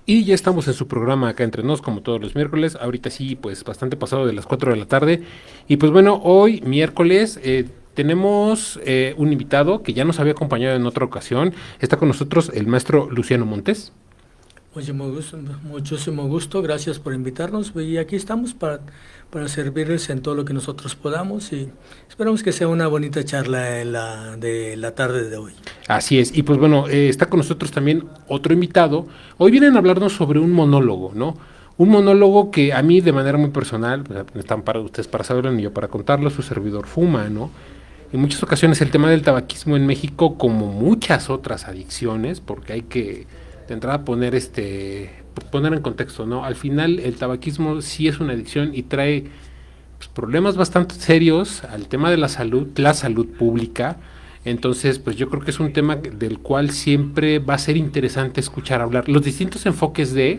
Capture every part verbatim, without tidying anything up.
Y ya estamos en su programa acá entre nos, como todos los miércoles. Ahorita sí, pues bastante pasado de las cuatro de la tarde. Y pues bueno, hoy miércoles eh, tenemos eh, un invitado que ya nos había acompañado en otra ocasión. Está con nosotros el maestro Luciano Montes. Muchísimo gusto, muchísimo gusto, gracias por invitarnos y aquí estamos para, para servirles en todo lo que nosotros podamos y esperamos que sea una bonita charla en la, de la tarde de hoy. Así es, y pues bueno, eh, está con nosotros también otro invitado. Hoy vienen a hablarnos sobre un monólogo, ¿no? Un monólogo que a mí de manera muy personal, están para ustedes para saberlo y yo para contarlo, su servidor fuma, ¿no? En muchas ocasiones el tema del tabaquismo en México, como muchas otras adicciones, porque hay que de entrada poner este poner en contexto, ¿no? Al final el tabaquismo sí es una adicción y trae pues, problemas bastante serios al tema de la salud, la salud pública. Entonces, pues yo creo que es un tema del cual siempre va a ser interesante escuchar hablar. Los distintos enfoques de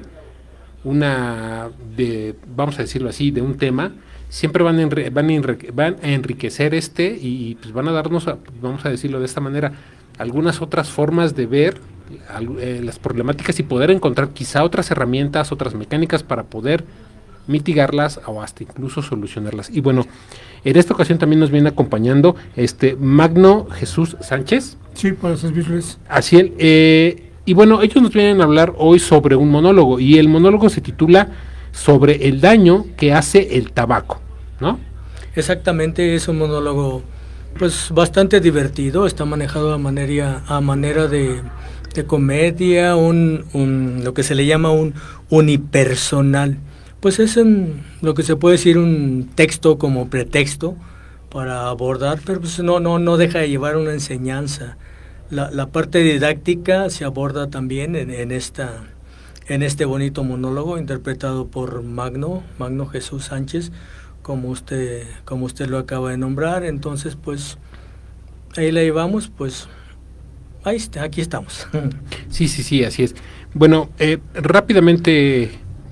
una, de, vamos a decirlo así, de un tema, siempre van a, enri van a, enrique van a enriquecer este y pues van a darnos, vamos a decirlo de esta manera, algunas otras formas de ver eh, las problemáticas y poder encontrar quizá otras herramientas, otras mecánicas para poder mitigarlas o hasta incluso solucionarlas. Y bueno, en esta ocasión también nos viene acompañando este Magno Jesús Sánchez. Sí, para servirles. Así es. Eh, y bueno, ellos nos vienen a hablar hoy sobre un monólogo y el monólogo se titula Sobre el daño que hace el tabaco, ¿no? Exactamente, es un monólogo pues bastante divertido, está manejado a manera, a manera de, de comedia, un, un, lo que se le llama un unipersonal. Pues es en lo que se puede decir un texto como pretexto para abordar, pero pues no, no, no deja de llevar una enseñanza. La, la parte didáctica se aborda también en, en, esta, en este bonito monólogo interpretado por Magno, Magno Jesús Sánchez, como usted, como usted lo acaba de nombrar. Entonces, pues, ahí la llevamos, pues, ahí está, aquí estamos. Sí, sí, sí, así es. Bueno, eh, rápidamente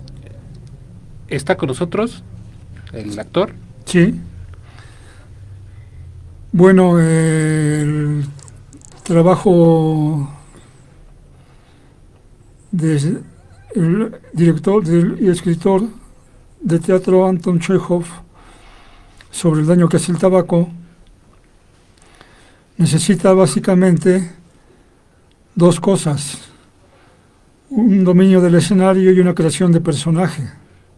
está con nosotros el actor. Sí. Bueno, eh, el trabajo del director del, y escritor de teatro Anton Chekhov sobre el daño que hace el tabaco necesita básicamente dos cosas: un dominio del escenario y una creación de personaje.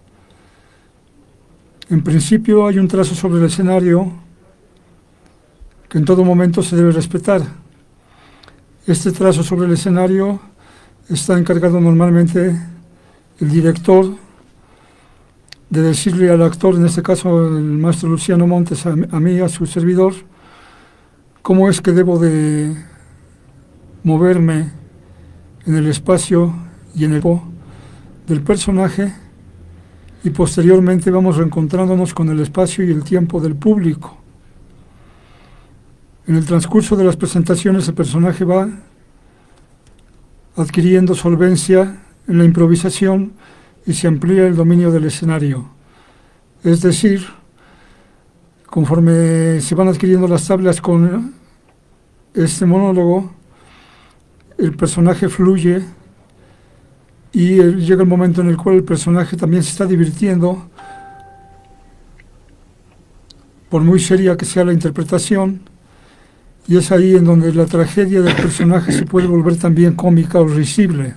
En principio hay un trazo sobre el escenario que en todo momento se debe respetar. Este trazo sobre el escenario está encargado normalmente el director de decirle al actor, en este caso el maestro Luciano Montes, a, a mí, a su servidor, cómo es que debo de moverme en el espacio y en el tiempo del personaje, y posteriormente vamos reencontrándonos con el espacio y el tiempo del público. En el transcurso de las presentaciones el personaje va adquiriendo solvencia en la improvisación y se amplía el dominio del escenario. Es decir, conforme se van adquiriendo las tablas con este monólogo, el personaje fluye y el, llega el momento en el cual el personaje también se está divirtiendo, por muy seria que sea la interpretación, y es ahí en donde la tragedia del personaje se puede volver también cómica o risible.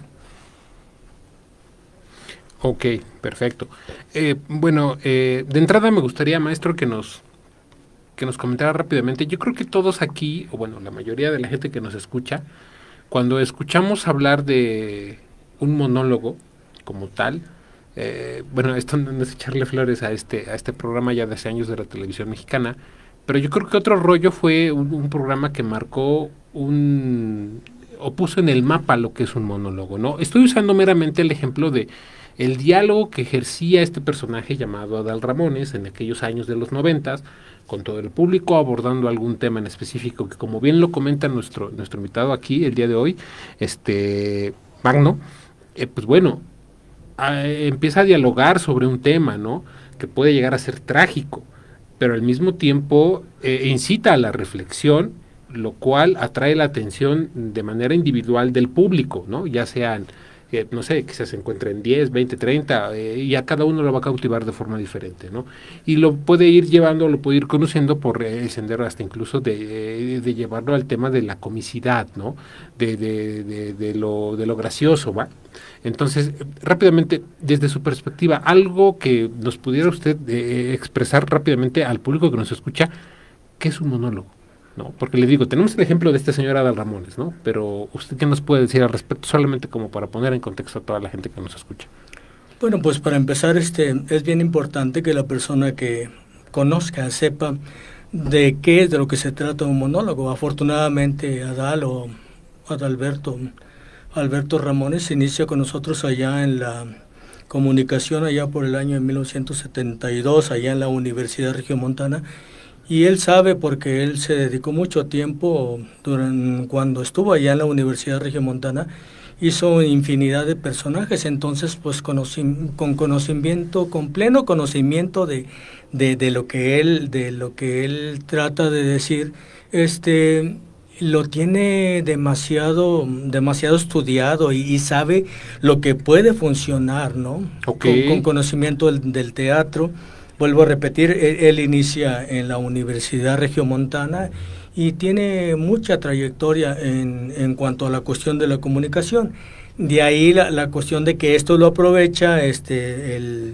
Ok, perfecto. Eh, bueno, eh, de entrada me gustaría, maestro, que nos que nos comentara rápidamente. Yo creo que todos aquí, o bueno, la mayoría de la gente que nos escucha, cuando escuchamos hablar de un monólogo como tal, eh, bueno, esto no es echarle flores a este a este programa ya de hace años de la televisión mexicana, pero yo creo que otro rollo fue un, un programa que marcó un o puso en el mapa lo que es un monólogo, ¿no? Estoy usando meramente el ejemplo de el diálogo que ejercía este personaje llamado Adal Ramones en aquellos años de los noventas, con todo el público abordando algún tema en específico, que como bien lo comenta nuestro, nuestro invitado aquí el día de hoy, este Magno, eh, pues bueno, a, empieza a dialogar sobre un tema, ¿no? Que puede llegar a ser trágico, pero al mismo tiempo eh, incita a la reflexión, lo cual atrae la atención de manera individual del público, ¿no? Ya sean que no sé, quizás se encuentre en diez, veinte, treinta, eh, y a cada uno lo va a cautivar de forma diferente, ¿no? Y lo puede ir llevando, lo puede ir conociendo por eh, el sendero hasta incluso de, eh, de llevarlo al tema de la comicidad, ¿no? De, de, de, de, lo, de lo gracioso, ¿va? Entonces, rápidamente, desde su perspectiva, algo que nos pudiera usted eh, expresar rápidamente al público que nos escucha, ¿qué es un monólogo? ¿No? Porque le digo, tenemos el ejemplo de esta señora Adal Ramones, ¿no? Pero ¿usted qué nos puede decir al respecto? Solamente como para poner en contexto a toda la gente que nos escucha. Bueno, pues para empezar, este, es bien importante que la persona que conozca, sepa de qué es de lo que se trata un monólogo. Afortunadamente, Adal o Adalberto, Alberto Ramones se inicia con nosotros allá en la comunicación, allá por el año de mil novecientos setenta y dos, allá en la Universidad Regiomontana, y él sabe porque él se dedicó mucho tiempo, durante, cuando estuvo allá en la Universidad Regiomontana, hizo infinidad de personajes, entonces pues conoci con conocimiento, con pleno conocimiento de, de, de lo que él, de lo que él trata de decir, este lo tiene demasiado, demasiado estudiado y, y sabe lo que puede funcionar, ¿no? Okay. Con, con conocimiento del, del teatro. Vuelvo a repetir, él, él inicia en la Universidad Regiomontana y tiene mucha trayectoria en, en cuanto a la cuestión de la comunicación. De ahí la, la cuestión de que esto lo aprovecha, este, el,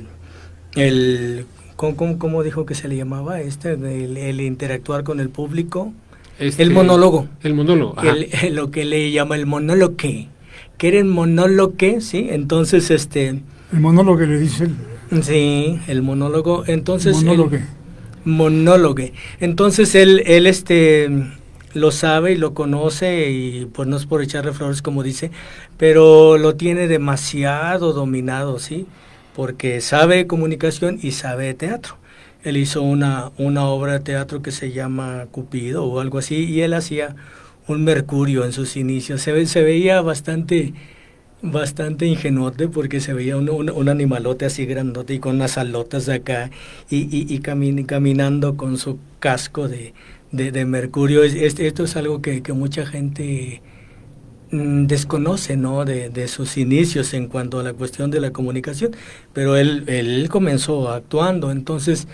el ¿cómo, cómo dijo que se le llamaba? Este, el, el interactuar con el público. Este, el monólogo. El monólogo. El, el, lo que le llama el monólogo. ¿Quieren monólogo? ¿Sí? Entonces, este... El monólogo le dice él. Sí, el monólogo. Entonces... Monólogo. Monólogo. Entonces, él, él este, lo sabe y lo conoce y pues no es por echarle flores como dice, pero lo tiene demasiado dominado, ¿sí? Porque sabe comunicación y sabe teatro. Él hizo una, una obra de teatro que se llama Cupido o algo así, y él hacía un Mercurio en sus inicios. Se, ve, se veía bastante, bastante ingenuote porque se veía un, un, un animalote así grandote y con unas alotas de acá y, y, y camin, caminando con su casco de, de, de Mercurio. Es, es, esto es algo que, que mucha gente mm, desconoce, ¿no? De, de sus inicios en cuanto a la cuestión de la comunicación, pero él, él comenzó actuando, entonces...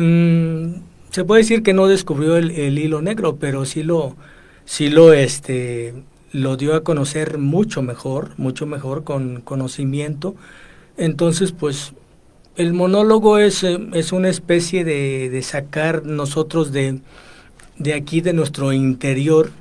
Mm, se puede decir que no descubrió el, el hilo negro, pero sí lo, sí lo, este, lo dio a conocer mucho mejor, mucho mejor con conocimiento. Entonces, pues, el monólogo es, es una especie de, de sacar nosotros de, de aquí, de nuestro interior,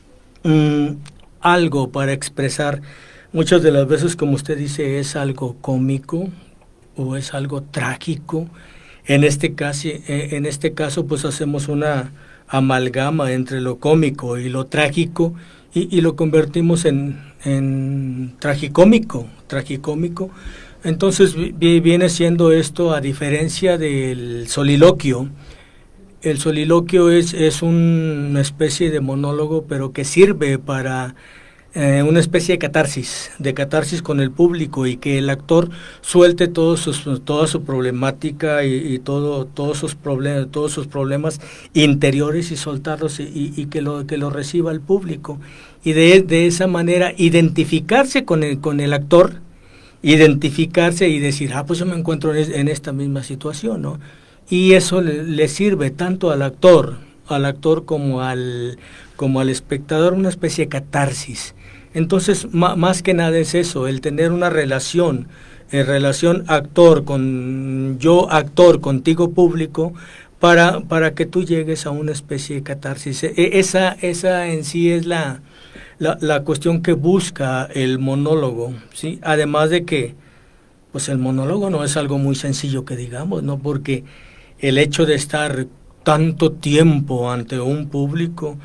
mm, algo para expresar. Muchas de las veces, como usted dice, es algo cómico o es algo trágico. En este caso, en este caso, pues hacemos una amalgama entre lo cómico y lo trágico y, y lo convertimos en, en tragicómico, tragicómico. Entonces viene siendo esto a diferencia del soliloquio. El soliloquio es, es una especie de monólogo, pero que sirve para Eh, una especie de catarsis, de catarsis con el público y que el actor suelte todos sus, toda su problemática y, y todo, todos sus problemas, todos sus problemas interiores y soltarlos y, y, y que lo que lo reciba el público y de, de esa manera identificarse con el, con el actor, identificarse y decir, ah, pues yo me encuentro en, en esta misma situación, ¿no? Y eso le, le sirve tanto al actor, al actor como al, como al espectador, una especie de catarsis. Entonces, más que nada es eso, el tener una relación, eh, relación actor con yo actor, contigo público, para, para que tú llegues a una especie de catarsis. E, esa, esa en sí es la, la, la cuestión que busca el monólogo, ¿sí? Además de que, pues el monólogo no es algo muy sencillo que digamos, ¿no? Porque el hecho de estar tanto tiempo ante un público,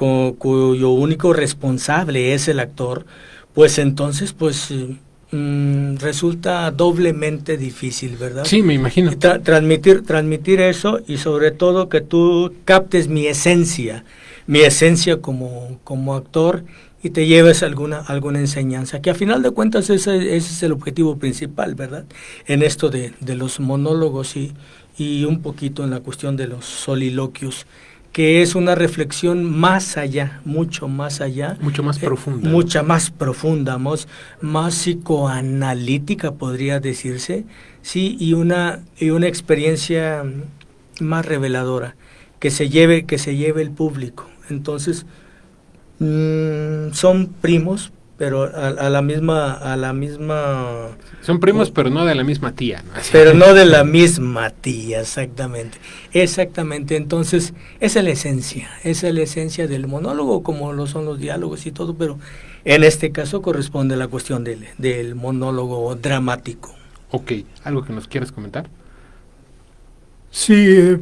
cuyo único responsable es el actor, pues entonces pues mm, resulta doblemente difícil, ¿verdad? Sí, me imagino. Tra transmitir, transmitir eso y sobre todo que tú captes mi esencia, mi esencia como, como actor y te lleves alguna, alguna enseñanza, que a final de cuentas ese, ese es el objetivo principal, ¿verdad? En esto de, de los monólogos y, y un poquito en la cuestión de los soliloquios, que es una reflexión más allá, mucho más allá. Mucho más profunda. Eh, mucha más profunda, más, más psicoanalítica podría decirse, sí, y una, y una experiencia más reveladora, que se lleve, que se lleve el público. Entonces, mmm, son primos, pero a, a la misma, a la misma... Son primos, pero no de la misma tía, ¿no? Pero no de la misma tía, exactamente. Exactamente, entonces, esa es la esencia, esa es la esencia del monólogo, como lo son los diálogos y todo, pero en este caso corresponde a la cuestión del, del monólogo dramático. Ok, ¿algo que nos quieras comentar? Sí, eh,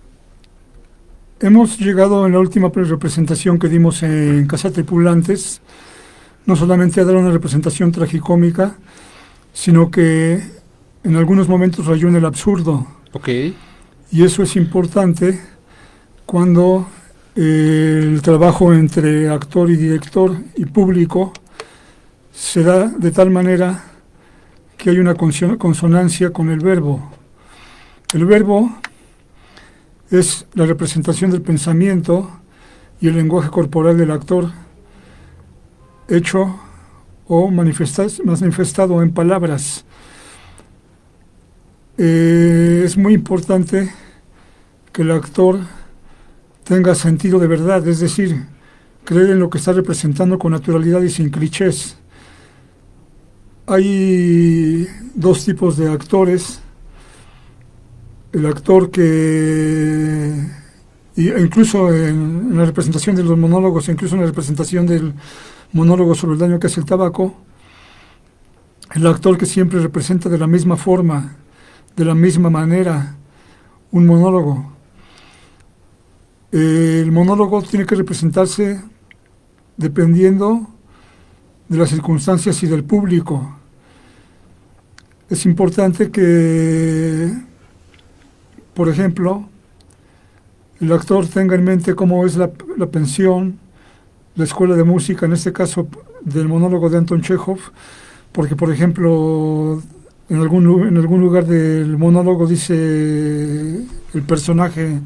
hemos llegado en la última representación que dimos en Casa Tripulantes, no solamente a dar una representación tragicómica, sino que en algunos momentos rayó en el absurdo. Ok. Y eso es importante cuando eh, el trabajo entre actor y director y público se da de tal manera que hay una consonancia con el verbo. El verbo es la representación del pensamiento y el lenguaje corporal del actor hecho o manifestado en palabras. Eh, es muy importante que el actor tenga sentido de verdad, es decir, creer en lo que está representando con naturalidad y sin clichés. Hay dos tipos de actores. El actor que, incluso en, en la representación de los monólogos, incluso en la representación del monólogo sobre el daño que hace el tabaco, el actor que siempre representa de la misma forma, de la misma manera, un monólogo. Eh, el monólogo tiene que representarse dependiendo de las circunstancias y del público. Es importante que, por ejemplo, el actor tenga en mente cómo es la, la pensión, la escuela de música, en este caso del monólogo de Anton Chekhov, porque, por ejemplo, en algún, en algún lugar del monólogo dice el personaje,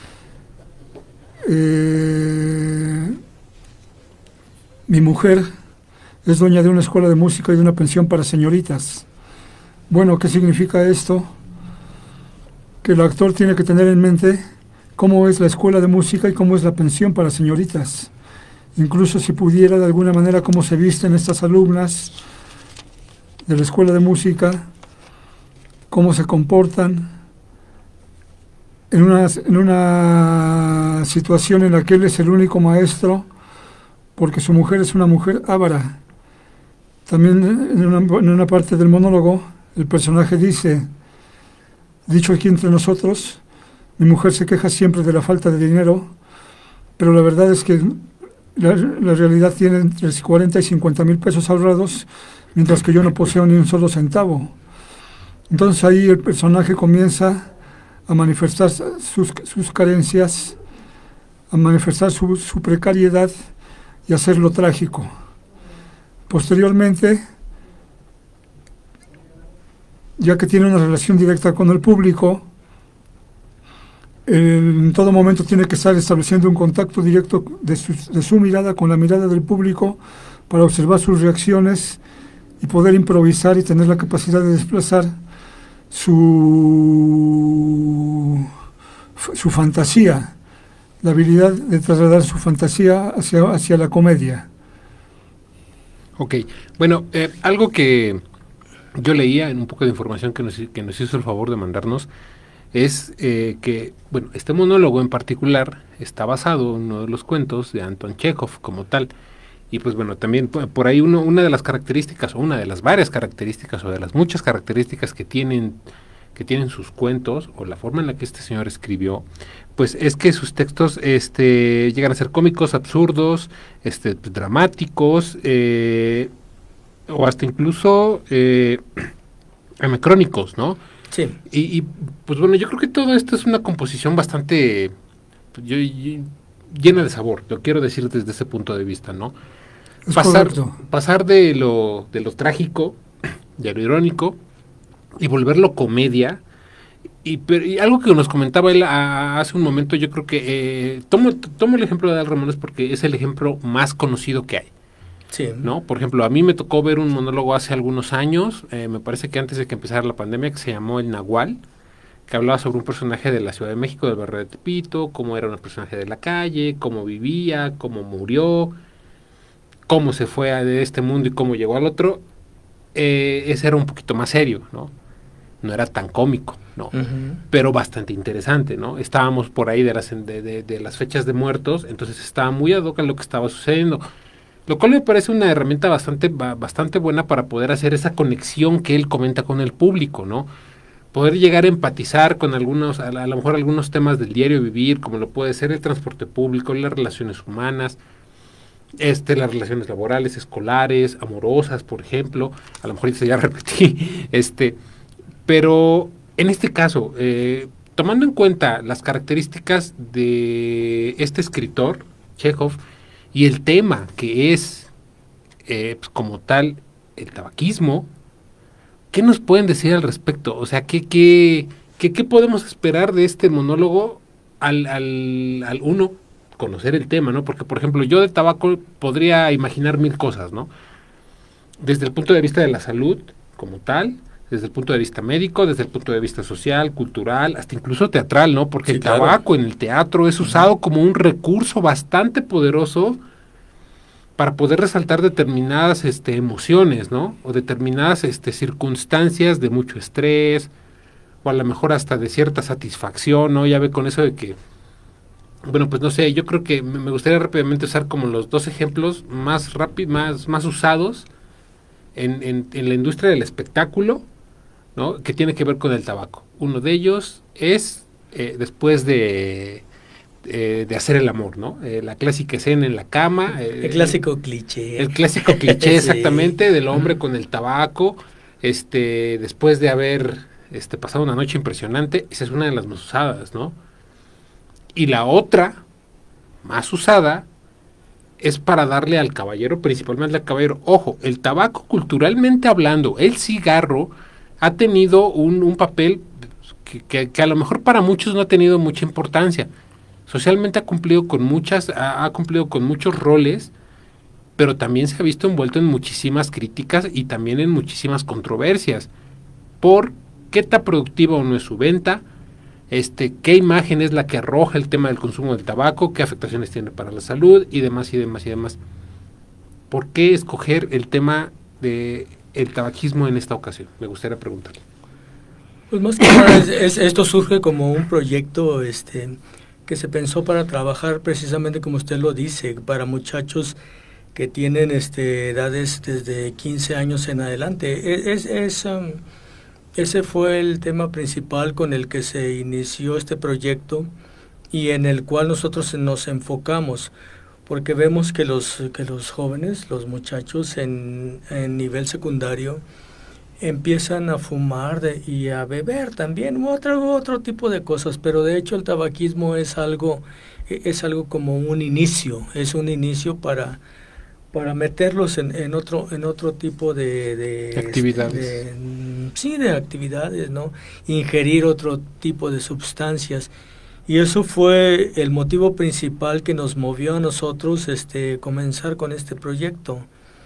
eh, mi mujer es dueña de una escuela de música y de una pensión para señoritas. Bueno, ¿qué significa esto? Que el actor tiene que tener en mente cómo es la escuela de música y cómo es la pensión para señoritas. Incluso si pudiera de alguna manera cómo se visten estas alumnas de la escuela de música, cómo se comportan en una, en una situación en la que él es el único maestro, porque su mujer es una mujer avara. También en una, en una parte del monólogo, el personaje dice, dicho aquí entre nosotros, mi mujer se queja siempre de la falta de dinero, pero la verdad es que la, la realidad tiene entre cuarenta y cincuenta mil pesos ahorrados, mientras que yo no poseo ni un solo centavo. Entonces ahí el personaje comienza a manifestar sus, sus carencias, a manifestar su, su precariedad y a hacerlo trágico. Posteriormente, ya que tiene una relación directa con el público, en todo momento tiene que estar estableciendo un contacto directo de su, de su mirada con la mirada del público para observar sus reacciones y poder improvisar y tener la capacidad de desplazar su, su fantasía, la habilidad de trasladar su fantasía hacia, hacia la comedia. Ok, bueno, eh, algo que yo leía en un poco de información que nos, que nos hizo el favor de mandarnos es eh, que, bueno, este monólogo en particular está basado en uno de los cuentos de Anton Chekhov como tal. Y pues bueno, también por ahí uno, una de las características, o una de las varias características, o de las muchas características que tienen, que tienen sus cuentos, o la forma en la que este señor escribió, pues es que sus textos este, llegan a ser cómicos, absurdos, este, dramáticos, eh, o hasta incluso eh, anacrónicos, ¿no? Sí. Y, y pues bueno, yo creo que todo esto es una composición bastante pues, yo, yo, llena de sabor, lo quiero decir desde ese punto de vista, ¿no? Es pasar, correcto. pasar de lo, de lo trágico, de lo irónico, y volverlo comedia, y, pero, y algo que nos comentaba él a, hace un momento, yo creo que eh, tomo, tomo el ejemplo de Adal Ramones porque es el ejemplo más conocido que hay. Sí. ¿No? Por ejemplo, a mí me tocó ver un monólogo hace algunos años, eh, me parece que antes de que empezara la pandemia, que se llamó El Nahual, que hablaba sobre un personaje de la Ciudad de México, del barrio de Tepito, cómo era un personaje de la calle, cómo vivía, cómo murió, cómo se fue de este mundo y cómo llegó al otro. Eh, ese era un poquito más serio, ¿no? No era tan cómico, ¿no? Uh-huh. Pero bastante interesante, ¿no? Estábamos por ahí de las, de, de, de las fechas de muertos, entonces estaba muy ad hoc a lo que estaba sucediendo. Lo cual me parece una herramienta bastante, bastante buena para poder hacer esa conexión que él comenta con el público, ¿no? Poder llegar a empatizar con algunos, a, la, a lo mejor algunos temas del diario vivir, como lo puede ser el transporte público, las relaciones humanas, este, las relaciones laborales, escolares, amorosas, por ejemplo. A lo mejor ya repetí, este, pero en este caso, eh, tomando en cuenta las características de este escritor, Chekhov, y el tema que es, eh, pues como tal, el tabaquismo, ¿qué nos pueden decir al respecto? O sea, ¿qué, qué, qué, qué podemos esperar de este monólogo al, al, al uno conocer el tema, ¿no? Porque, por ejemplo, yo de tabaco podría imaginar mil cosas, ¿no? Desde el punto de vista de la salud, como tal, desde el punto de vista médico, desde el punto de vista social, cultural, hasta incluso teatral, ¿no? Porque sí, el tabaco claro. en el teatro es usado como un recurso bastante poderoso para poder resaltar determinadas este, emociones, ¿no? O determinadas este, circunstancias de mucho estrés, o a lo mejor hasta de cierta satisfacción, ¿no? Ya ve con eso de que, bueno, pues no sé, yo creo que me gustaría rápidamente usar como los dos ejemplos más rápidos, más, más usados en, en, en la industria del espectáculo, ¿no? Que tiene que ver con el tabaco. Uno de ellos es eh, después de, eh, de hacer el amor, ¿no? Eh, la clásica escena en la cama. Eh, el clásico el, cliché. El clásico cliché, exactamente, sí. Del hombre con el tabaco, este, después de haber este, pasado una noche impresionante. Esa es una de las más usadas, ¿no? Y la otra, más usada, es para darle al caballero, principalmente al caballero. Ojo, el tabaco, culturalmente hablando, el cigarro ha tenido un, un papel que, que, que a lo mejor para muchos no ha tenido mucha importancia. Socialmente ha cumplido con muchas, ha, ha cumplido con muchos roles, pero también se ha visto envuelto en muchísimas críticas y también en muchísimas controversias. Por qué tan productiva o no es su venta, este, qué imagen es la que arroja el tema del consumo del tabaco, qué afectaciones tiene para la salud y demás y demás y demás. ¿Por qué escoger el tema de el tabaquismo en esta ocasión? Me gustaría preguntarle. Pues más que nada es, es, esto surge como un proyecto este que se pensó para trabajar precisamente como usted lo dice, para muchachos que tienen este edades desde quince años en adelante. Es, es, um, ese fue el tema principal con el que se inició este proyecto y en el cual nosotros nos enfocamos, porque vemos que los, que los jóvenes, los muchachos en, en nivel secundario, empiezan a fumar de, y a beber también, otro, otro tipo de cosas, pero de hecho el tabaquismo es algo, es algo como un inicio, es un inicio para, para meterlos en, en, otro, en otro tipo de, de actividades. De, sí, de actividades, ¿no? Ingerir otro tipo de sustancias. Y eso fue el motivo principal que nos movió a nosotros este, comenzar con este proyecto.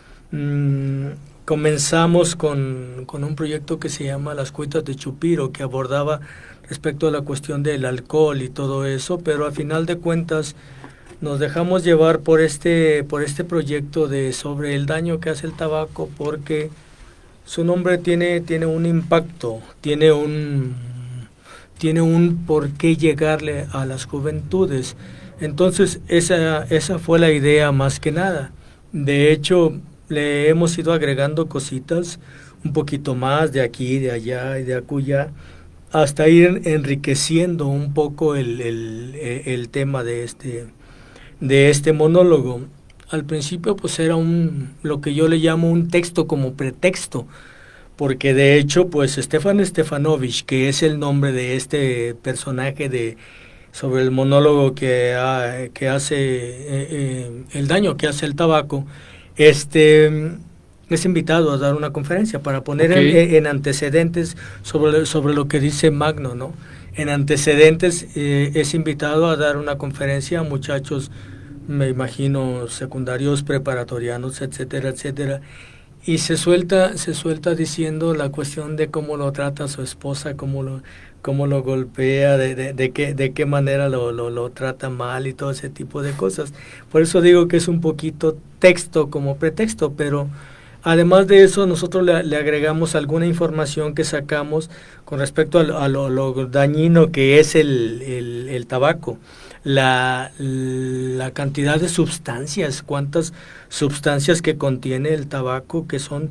Mm, comenzamos con, con un proyecto que se llama Las Cuitas de Chupiro, que abordaba respecto a la cuestión del alcohol y todo eso, pero a final de cuentas nos dejamos llevar por este, por este proyecto de sobre el daño que hace el tabaco, porque su nombre tiene, tiene un impacto, tiene un... tiene un por qué llegarle a las juventudes. Entonces esa, esa fue la idea más que nada. De hecho, le hemos ido agregando cositas, un poquito más de aquí, de allá y de acullá, hasta ir enriqueciendo un poco el, el, el tema de este, de este monólogo. Al principio pues era un, lo que yo le llamo un texto como pretexto, porque de hecho pues Stefan Stefanovich, que es el nombre de este personaje de sobre el monólogo que, ha, que hace eh, eh, el daño que hace el tabaco, este es invitado a dar una conferencia para poner Okay. en, en antecedentes sobre, sobre lo que dice Magno, ¿no? En antecedentes eh, es invitado a dar una conferencia a muchachos, me imagino, secundarios, preparatorianos, etcétera, etcétera, y se suelta, se suelta diciendo la cuestión de cómo lo trata su esposa, cómo lo, cómo lo golpea, de, de, de qué, de qué manera lo, lo, lo trata mal y todo ese tipo de cosas. Por eso digo que es un poquito texto como pretexto, pero además de eso, nosotros le, le agregamos alguna información que sacamos con respecto a lo, a lo, lo dañino que es el, el, el tabaco, la, la cantidad de sustancias, cuántas sustancias que contiene el tabaco, que son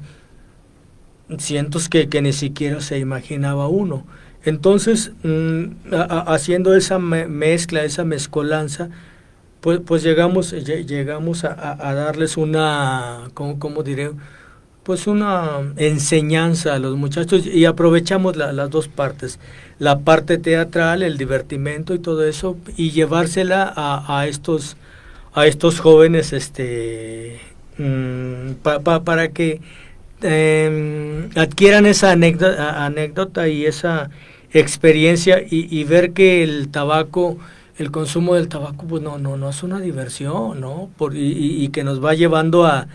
cientos que, que ni siquiera se imaginaba uno. Entonces, mmm, a, a, haciendo esa me mezcla, esa mezcolanza, pues, pues llegamos, llegamos a, a, a darles una, ¿cómo, cómo diré?, pues una enseñanza a los muchachos, y aprovechamos la, las dos partes, la parte teatral, el divertimento y todo eso, y llevársela a, a estos a estos jóvenes este mmm, pa, pa, para que eh, adquieran esa anécdota, anécdota y esa experiencia, y, y ver que el tabaco, el consumo del tabaco, pues no no no es una diversión, ¿no? Por, y, y que nos va llevando a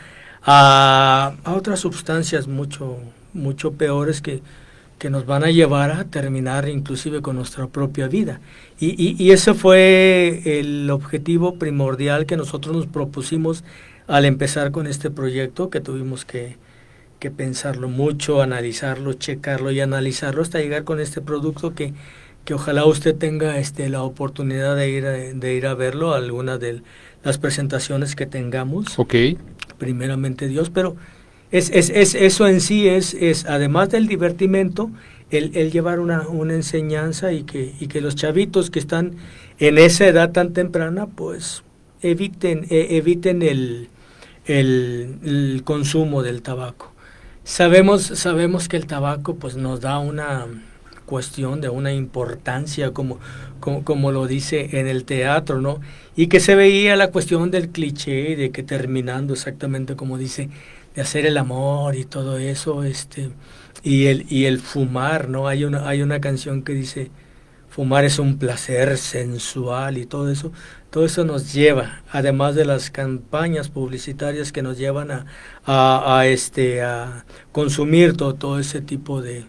A, a otras sustancias mucho mucho peores que, que nos van a llevar a terminar inclusive con nuestra propia vida. Y, y, y ese fue el objetivo primordial que nosotros nos propusimos al empezar con este proyecto, que tuvimos que, que pensarlo mucho, analizarlo, checarlo y analizarlo hasta llegar con este producto que, que ojalá usted tenga este, la oportunidad de ir a, de ir a verlo, alguna de las presentaciones que tengamos. Ok. Primeramente Dios, pero es, es, es eso en sí es, es además del divertimento, el, el llevar una, una enseñanza, y que, y que los chavitos que están en esa edad tan temprana, pues eviten, eh, eviten el, el, el consumo del tabaco. Sabemos, sabemos que el tabaco pues nos da una cuestión de una importancia, como, como, como lo dice en el teatro, ¿no? Y que se veía la cuestión del cliché, de que terminando exactamente como dice, de hacer el amor y todo eso, este, y el, y el fumar, ¿no? Hay una, hay una canción que dice, fumar es un placer sensual, y todo eso, todo eso nos lleva, además de las campañas publicitarias que nos llevan a, a, a este, a consumir todo, todo ese tipo de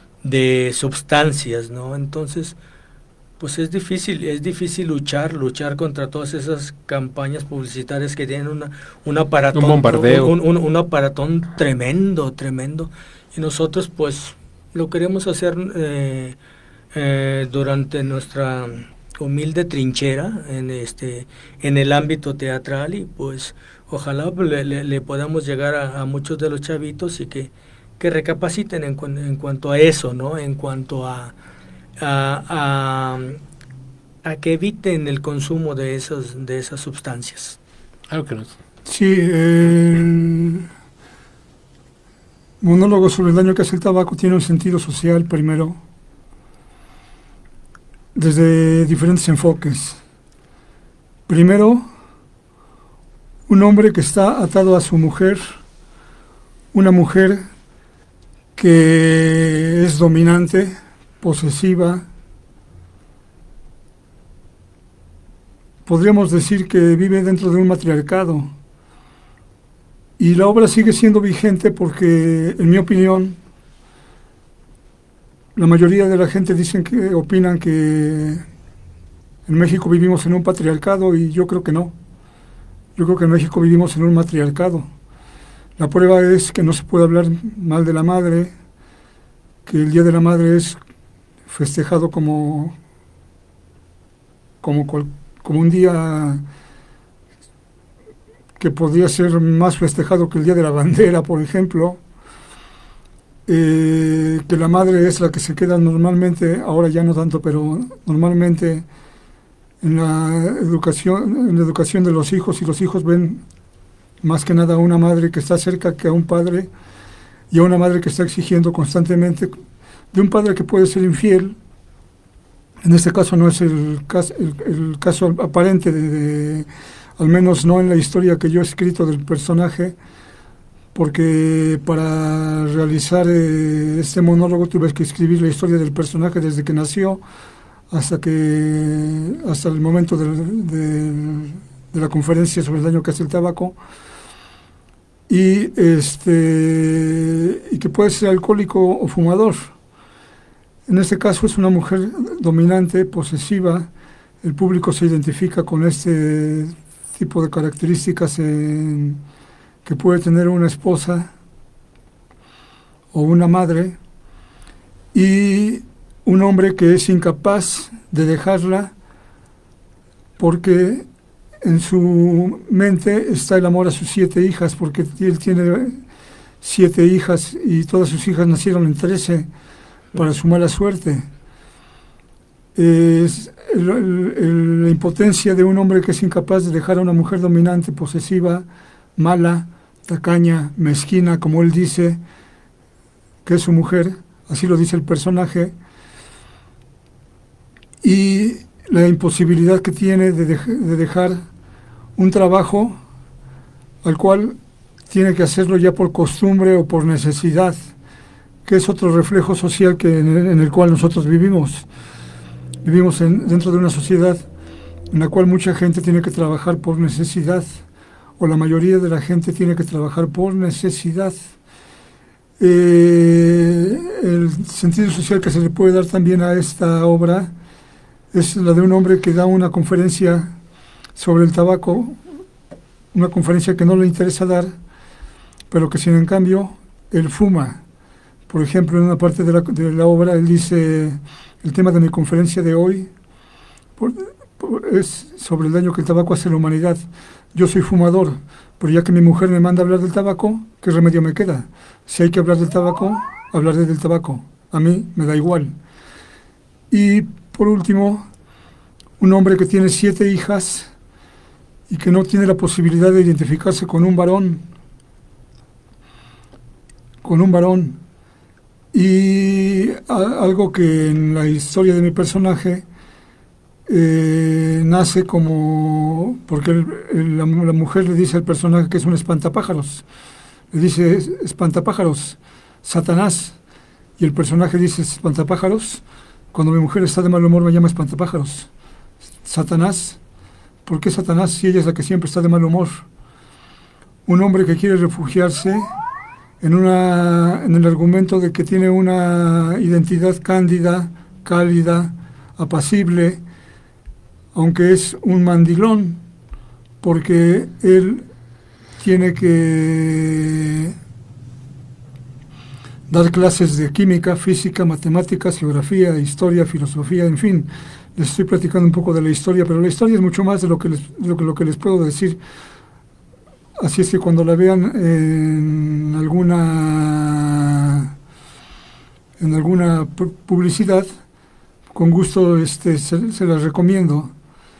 de sustancias, ¿no? Entonces, pues es difícil, es difícil luchar, luchar contra todas esas campañas publicitarias que tienen una, un aparatón, un bombardeo, un, un, un aparatón tremendo, tremendo, y nosotros pues lo queremos hacer eh, eh, durante nuestra humilde trinchera en este, en el ámbito teatral, y pues ojalá le, le, le podamos llegar a, a muchos de los chavitos, y que que recapaciten en, en cuanto a eso, ¿no? En cuanto a, a, a, a que eviten el consumo de esas, de esas sustancias. Algo que nos... Sí, el monólogo sobre el daño que hace el tabaco tiene un sentido social, primero, desde diferentes enfoques. Primero, un hombre que está atado a su mujer, una mujer que es dominante, posesiva. Podríamos decir que vive dentro de un matriarcado. Y la obra sigue siendo vigente porque, en mi opinión, la mayoría de la gente dicen que opinan que en México vivimos en un patriarcado, y yo creo que no. Yo creo que en México vivimos en un matriarcado. La prueba es que no se puede hablar mal de la madre, que el Día de la Madre es festejado como, como, como un día que podría ser más festejado que el Día de la Bandera, por ejemplo. Eh, que la madre es la que se queda normalmente, ahora ya no tanto, pero normalmente en la educación, en la educación de los hijos, y los hijos ven más que nada a una madre que está cerca que a un padre, y a una madre que está exigiendo constantemente de un padre que puede ser infiel. En este caso no es el caso, el, el caso aparente, de, de, al menos no en la historia que yo he escrito del personaje, porque para realizar eh, este monólogo tuve que escribir la historia del personaje desde que nació hasta que hasta el momento del, del, de la conferencia sobre el daño que hace el tabaco, y este y que puede ser alcohólico o fumador. En este caso es una mujer dominante, posesiva. El público se identifica con este tipo de características en, que puede tener una esposa o una madre, y un hombre que es incapaz de dejarla porque en su mente está el amor a sus siete hijas, porque él tiene siete hijas y todas sus hijas nacieron en trece para su mala suerte. Es el, el, el, la impotencia de un hombre que es incapaz de dejar a una mujer dominante, posesiva, mala, tacaña, mezquina, como él dice que es su mujer, así lo dice el personaje, y la imposibilidad que tiene de, dej de dejar un trabajo al cual tiene que hacerlo ya por costumbre o por necesidad, que es otro reflejo social que en, el, en el cual nosotros vivimos. Vivimos en, dentro de una sociedad en la cual mucha gente tiene que trabajar por necesidad, o la mayoría de la gente tiene que trabajar por necesidad. Eh, el sentido social que se le puede dar también a esta obra es la de un hombre que da una conferencia sobre el tabaco, una conferencia que no le interesa dar, pero que sin en cambio él fuma. Por ejemplo, en una parte de la, de la obra él dice: el tema de mi conferencia de hoy por, por, es sobre el daño que el tabaco hace a la humanidad. Yo soy fumador, pero ya que mi mujer me manda a hablar del tabaco, ¿qué remedio me queda? Si hay que hablar del tabaco, hablaré del tabaco. A mí me da igual. Y por último, un hombre que tiene siete hijas y que no tiene la posibilidad de identificarse con un varón, con un varón. Y a, algo que en la historia de mi personaje eh, nace como, porque el, el, la, la mujer le dice al personaje que es un espantapájaros, le dice: espantapájaros, Satanás, y el personaje dice: espantapájaros, cuando mi mujer está de mal humor me llama espantapájaros. Satanás, ¿por qué Satanás si ella es la que siempre está de mal humor? Un hombre que quiere refugiarse en, una, en el argumento de que tiene una identidad cándida, cálida, apacible, aunque es un mandilón, porque él tiene que dar clases de química, física, matemáticas, geografía, historia, filosofía, en fin. Les estoy platicando un poco de la historia, pero la historia es mucho más de lo que les, de lo que, lo que les puedo decir. Así es que cuando la vean en alguna en alguna publicidad, con gusto este, se, se las recomiendo.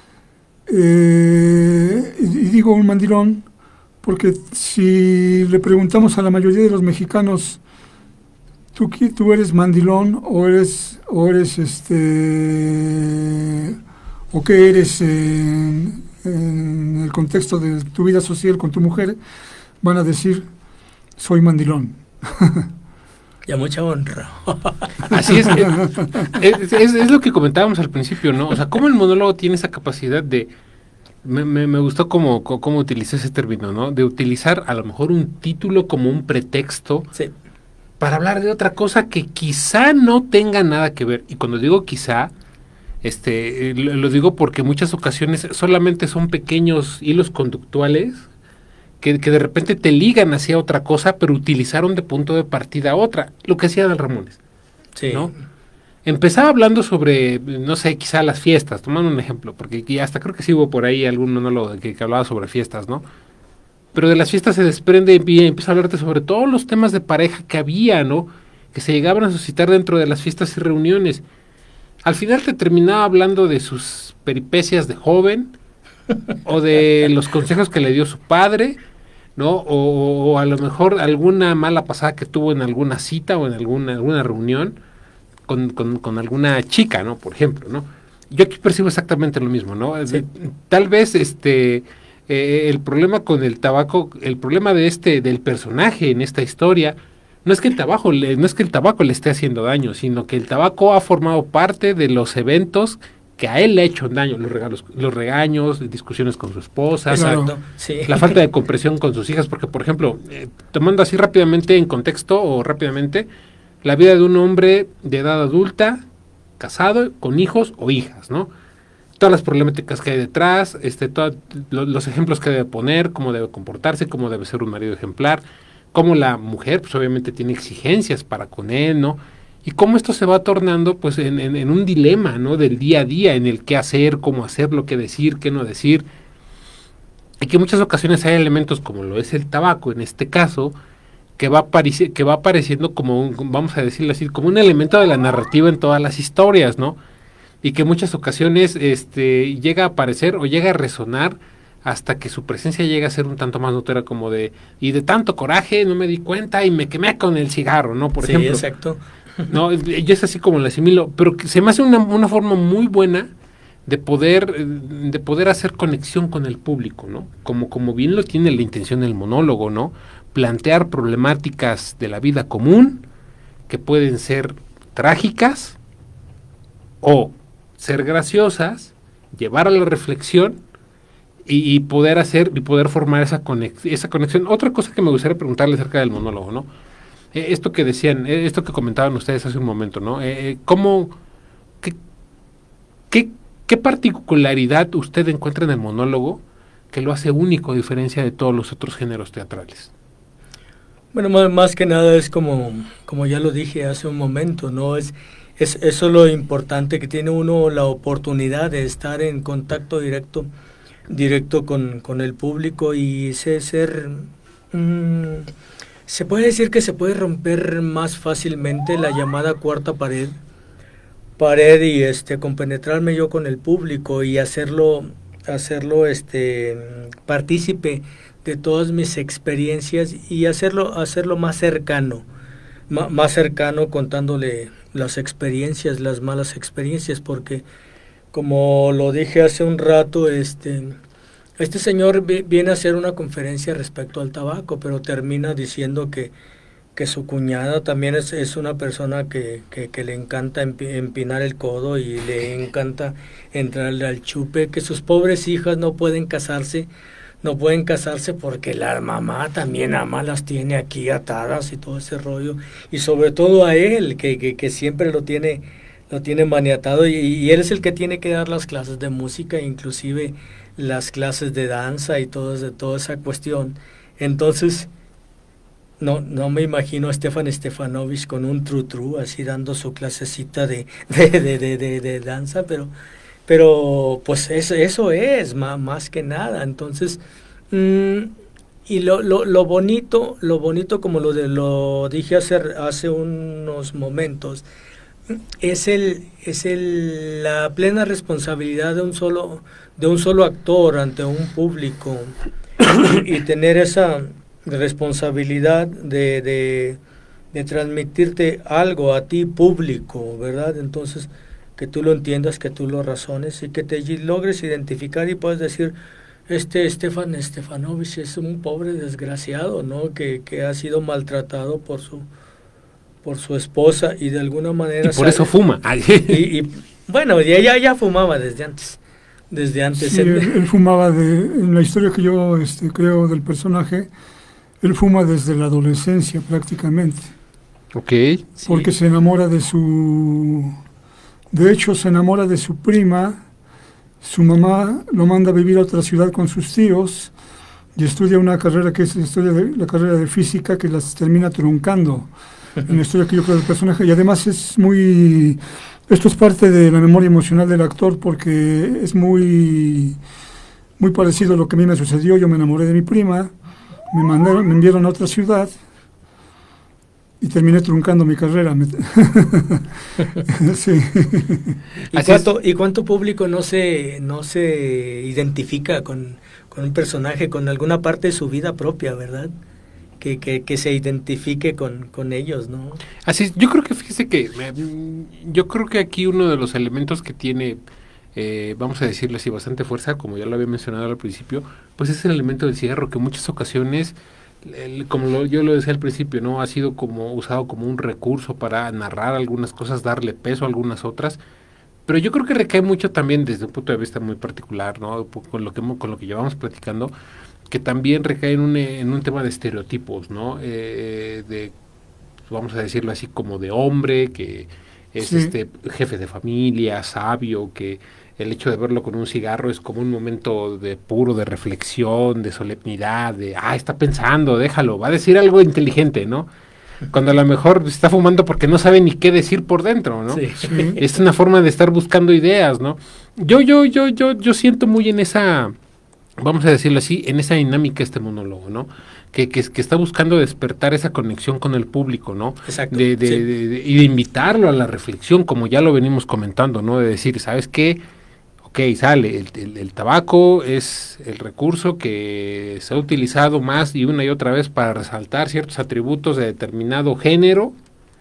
Eh, y, y digo un mandilón porque si le preguntamos a la mayoría de los mexicanos: ¿tú, tú eres mandilón o eres, o eres este, o qué eres en, en el contexto de tu vida social con tu mujer? Van a decir: soy mandilón. Y a mucha honra. Así es, es, es, es lo que comentábamos al principio, ¿no? O sea, cómo el monólogo tiene esa capacidad de... Me, me, me gustó cómo, cómo utilicé ese término, ¿no? De utilizar a lo mejor un título como un pretexto, sí, para hablar de otra cosa que quizá no tenga nada que ver. Y cuando digo quizá, este, lo, lo digo porque en muchas ocasiones solamente son pequeños hilos conductuales que, que de repente te ligan hacia otra cosa, pero utilizaron de punto de partida a otra, lo que hacía Adal Ramones, sí, ¿no? Empezaba hablando sobre, no sé, quizá las fiestas, tomando un ejemplo, porque hasta creo que sí hubo por ahí algún monólogo que, que hablaba sobre fiestas, ¿no? Pero de las fiestas se desprende y empieza a hablarte sobre todos los temas de pareja que había, ¿no? Que se llegaban a suscitar dentro de las fiestas y reuniones. Al final te terminaba hablando de sus peripecias de joven, o de los consejos que le dio su padre, ¿no? O, o a lo mejor alguna mala pasada que tuvo en alguna cita o en alguna, alguna reunión con, con, con alguna chica, ¿no? Por ejemplo, ¿no? Yo aquí percibo exactamente lo mismo, ¿no? Sí. Tal vez, este... Eh, el problema con el tabaco, el problema de este, del personaje en esta historia, no es que el tabaco le, no es que el tabaco le esté haciendo daño, sino que el tabaco ha formado parte de los eventos que a él le ha hecho daño, los regalos, los regaños, discusiones con su esposa, Exacto, sí. la falta de comprensión con sus hijas, porque por ejemplo, eh, tomando así rápidamente en contexto o rápidamente, la vida de un hombre de edad adulta, casado, con hijos o hijas, ¿no? Todas las problemáticas que hay detrás, este, todo, lo, los ejemplos que debe poner, cómo debe comportarse, cómo debe ser un marido ejemplar, cómo la mujer, pues obviamente tiene exigencias para con él, ¿no? Y cómo esto se va tornando, pues, en, en, en un dilema, ¿no? Del día a día, en el qué hacer, cómo hacerlo, qué decir, qué no decir. Y que en muchas ocasiones hay elementos, como lo es el tabaco, en este caso, que va, apareci- que va apareciendo como, un, vamos a decirlo así, como un elemento de la narrativa en todas las historias, ¿no? Y que en muchas ocasiones este, llega a aparecer o llega a resonar hasta que su presencia llega a ser un tanto más notera, como de, y de tanto coraje no me di cuenta y me quemé con el cigarro, ¿no? Por sí, ejemplo. exacto. No, yo es así como lo asimilo, pero que se me hace una, una forma muy buena de poder, de poder hacer conexión con el público, ¿no? Como, como bien lo tiene la intención del monólogo, ¿no? Plantear problemáticas de la vida común que pueden ser trágicas o ser graciosas, llevar a la reflexión y, y poder hacer y poder formar esa, conex, esa conexión. Otra cosa que me gustaría preguntarle acerca del monólogo, ¿no? Eh, esto que decían, eh, esto que comentaban ustedes hace un momento, ¿no? Eh, ¿Cómo, qué, qué, qué particularidad usted encuentra en el monólogo que lo hace único a diferencia de todos los otros géneros teatrales? Bueno, más, más que nada es como, como ya lo dije hace un momento, ¿no? Es Es, eso es lo importante, que tiene uno la oportunidad de estar en contacto directo directo con, con el público y ser, ser mmm, se puede decir que se puede romper más fácilmente la llamada cuarta pared pared y este compenetrarme yo con el público y hacerlo hacerlo este partícipe de todas mis experiencias y hacerlo hacerlo más cercano M- más cercano contándole las experiencias, las malas experiencias, porque como lo dije hace un rato, este, este señor vi- viene a hacer una conferencia respecto al tabaco, pero termina diciendo que, que su cuñada también es, es una persona que, que, que le encanta empi- empinar el codo y le encanta entrarle al chupe, que sus pobres hijas no pueden casarse no pueden casarse porque la mamá también ama las tiene aquí atadas y todo ese rollo, y sobre todo a él que, que, que siempre lo tiene lo tiene maniatado y, y él es el que tiene que dar las clases de música, inclusive las clases de danza y todo, toda esa cuestión. Entonces no no me imagino a Stefan Stefanovic con un tru tru así dando su clasecita de de, de, de, de, de danza, pero Pero pues eso, eso es, más, más que nada. Entonces, mmm, y lo, lo, lo bonito, lo bonito como lo de lo dije hace, hace unos momentos, es el, es el la plena responsabilidad de un solo, de un solo actor ante un público, y, y tener esa responsabilidad de, de, de transmitirte algo a ti público, ¿verdad? Entonces, que tú lo entiendas, que tú lo razones y que te logres identificar y puedes decir, este Stefan Stefanovic es un pobre desgraciado, ¿no? Que, que ha sido maltratado por su por su esposa y de alguna manera... Y por sabe, eso fuma. y, y bueno, ya, ya, ya fumaba desde antes. Desde antes. Sí, él, él fumaba, de, en la historia que yo este, creo del personaje, él fuma desde la adolescencia prácticamente. Ok. Porque sí. Se enamora de su... De hecho, se enamora de su prima, su mamá lo manda a vivir a otra ciudad con sus tíos y estudia una carrera que es la, historia de, la carrera de física, que las termina truncando en la historia que yo creo del personaje. Y además es muy... Esto es parte de la memoria emocional del actor porque es muy, muy parecido a lo que a mí me sucedió. Yo me enamoré de mi prima, me mandaron, me enviaron a otra ciudad y terminé truncando mi carrera. Sí. ¿Y cuánto, ¿Y cuánto público no se no se identifica con, con un personaje, con alguna parte de su vida propia, verdad? Que, que, que se identifique con, con ellos, ¿no? Así es, yo creo que, fíjese que, yo creo que aquí uno de los elementos que tiene eh, vamos a decirlo así, bastante fuerza, como ya lo había mencionado al principio, pues es el elemento del cigarro que en muchas ocasiones, el, como lo, yo lo decía al principio, no ha sido como usado como un recurso para narrar algunas cosas, darle peso a algunas otras, pero yo creo que recae mucho también desde un punto de vista muy particular, ¿no? Con lo que con lo que llevamos platicando, que también recae en un, en un tema de estereotipos, ¿no? Eh, de, vamos a decirlo así, como de hombre, que es sí. este jefe de familia, sabio, que el hecho de verlo con un cigarro es como un momento de puro, de reflexión, de solemnidad, de, ah, está pensando, déjalo, va a decir algo inteligente, ¿no? Cuando a lo mejor está fumando porque no sabe ni qué decir por dentro, ¿no? Sí. Sí. Es una forma de estar buscando ideas, ¿no? Yo, yo, yo, yo, yo siento muy en esa, vamos a decirlo así, en esa dinámica este monólogo, ¿no? Que, que, que está buscando despertar esa conexión con el público, ¿no? Exacto. De, de, sí. de, de, y de invitarlo a la reflexión, como ya lo venimos comentando, ¿no? De decir, ¿sabes qué? Ok, sale, el, el, el tabaco es el recurso que se ha utilizado más y una y otra vez para resaltar ciertos atributos de determinado género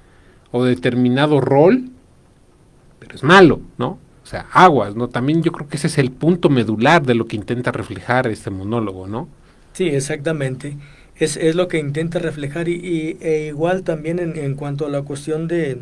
o determinado rol, pero es malo, ¿no? O sea, aguas, ¿no? También yo creo que ese es el punto medular de lo que intenta reflejar este monólogo, ¿no? Sí, exactamente. Es, es lo que intenta reflejar y, y e igual también en, en cuanto a la cuestión de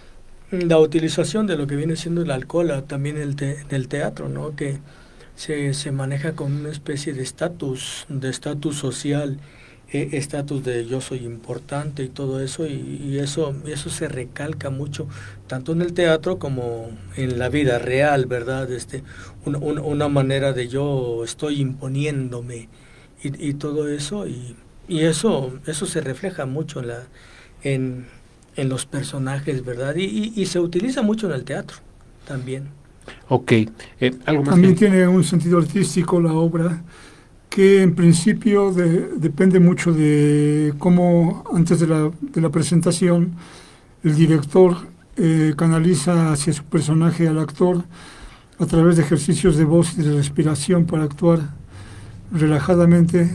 la utilización de lo que viene siendo el alcohol, también el te, en el teatro, ¿no? Que se, se maneja con una especie de estatus, de estatus social, estatus eh, de yo soy importante y todo eso, y, y eso, eso se recalca mucho, tanto en el teatro como en la vida real, ¿verdad? Este, una, una, una manera de yo estoy imponiéndome y, y todo eso, y, y eso, eso se refleja mucho en la, en en los personajes, ¿verdad? Y, y, y se utiliza mucho en el teatro también. Ok. Eh, ¿algo más? También que... tiene un sentido artístico la obra, que en principio de, depende mucho de cómo, antes de la, de la presentación, el director eh, canaliza hacia su personaje al actor a través de ejercicios de voz y de respiración para actuar relajadamente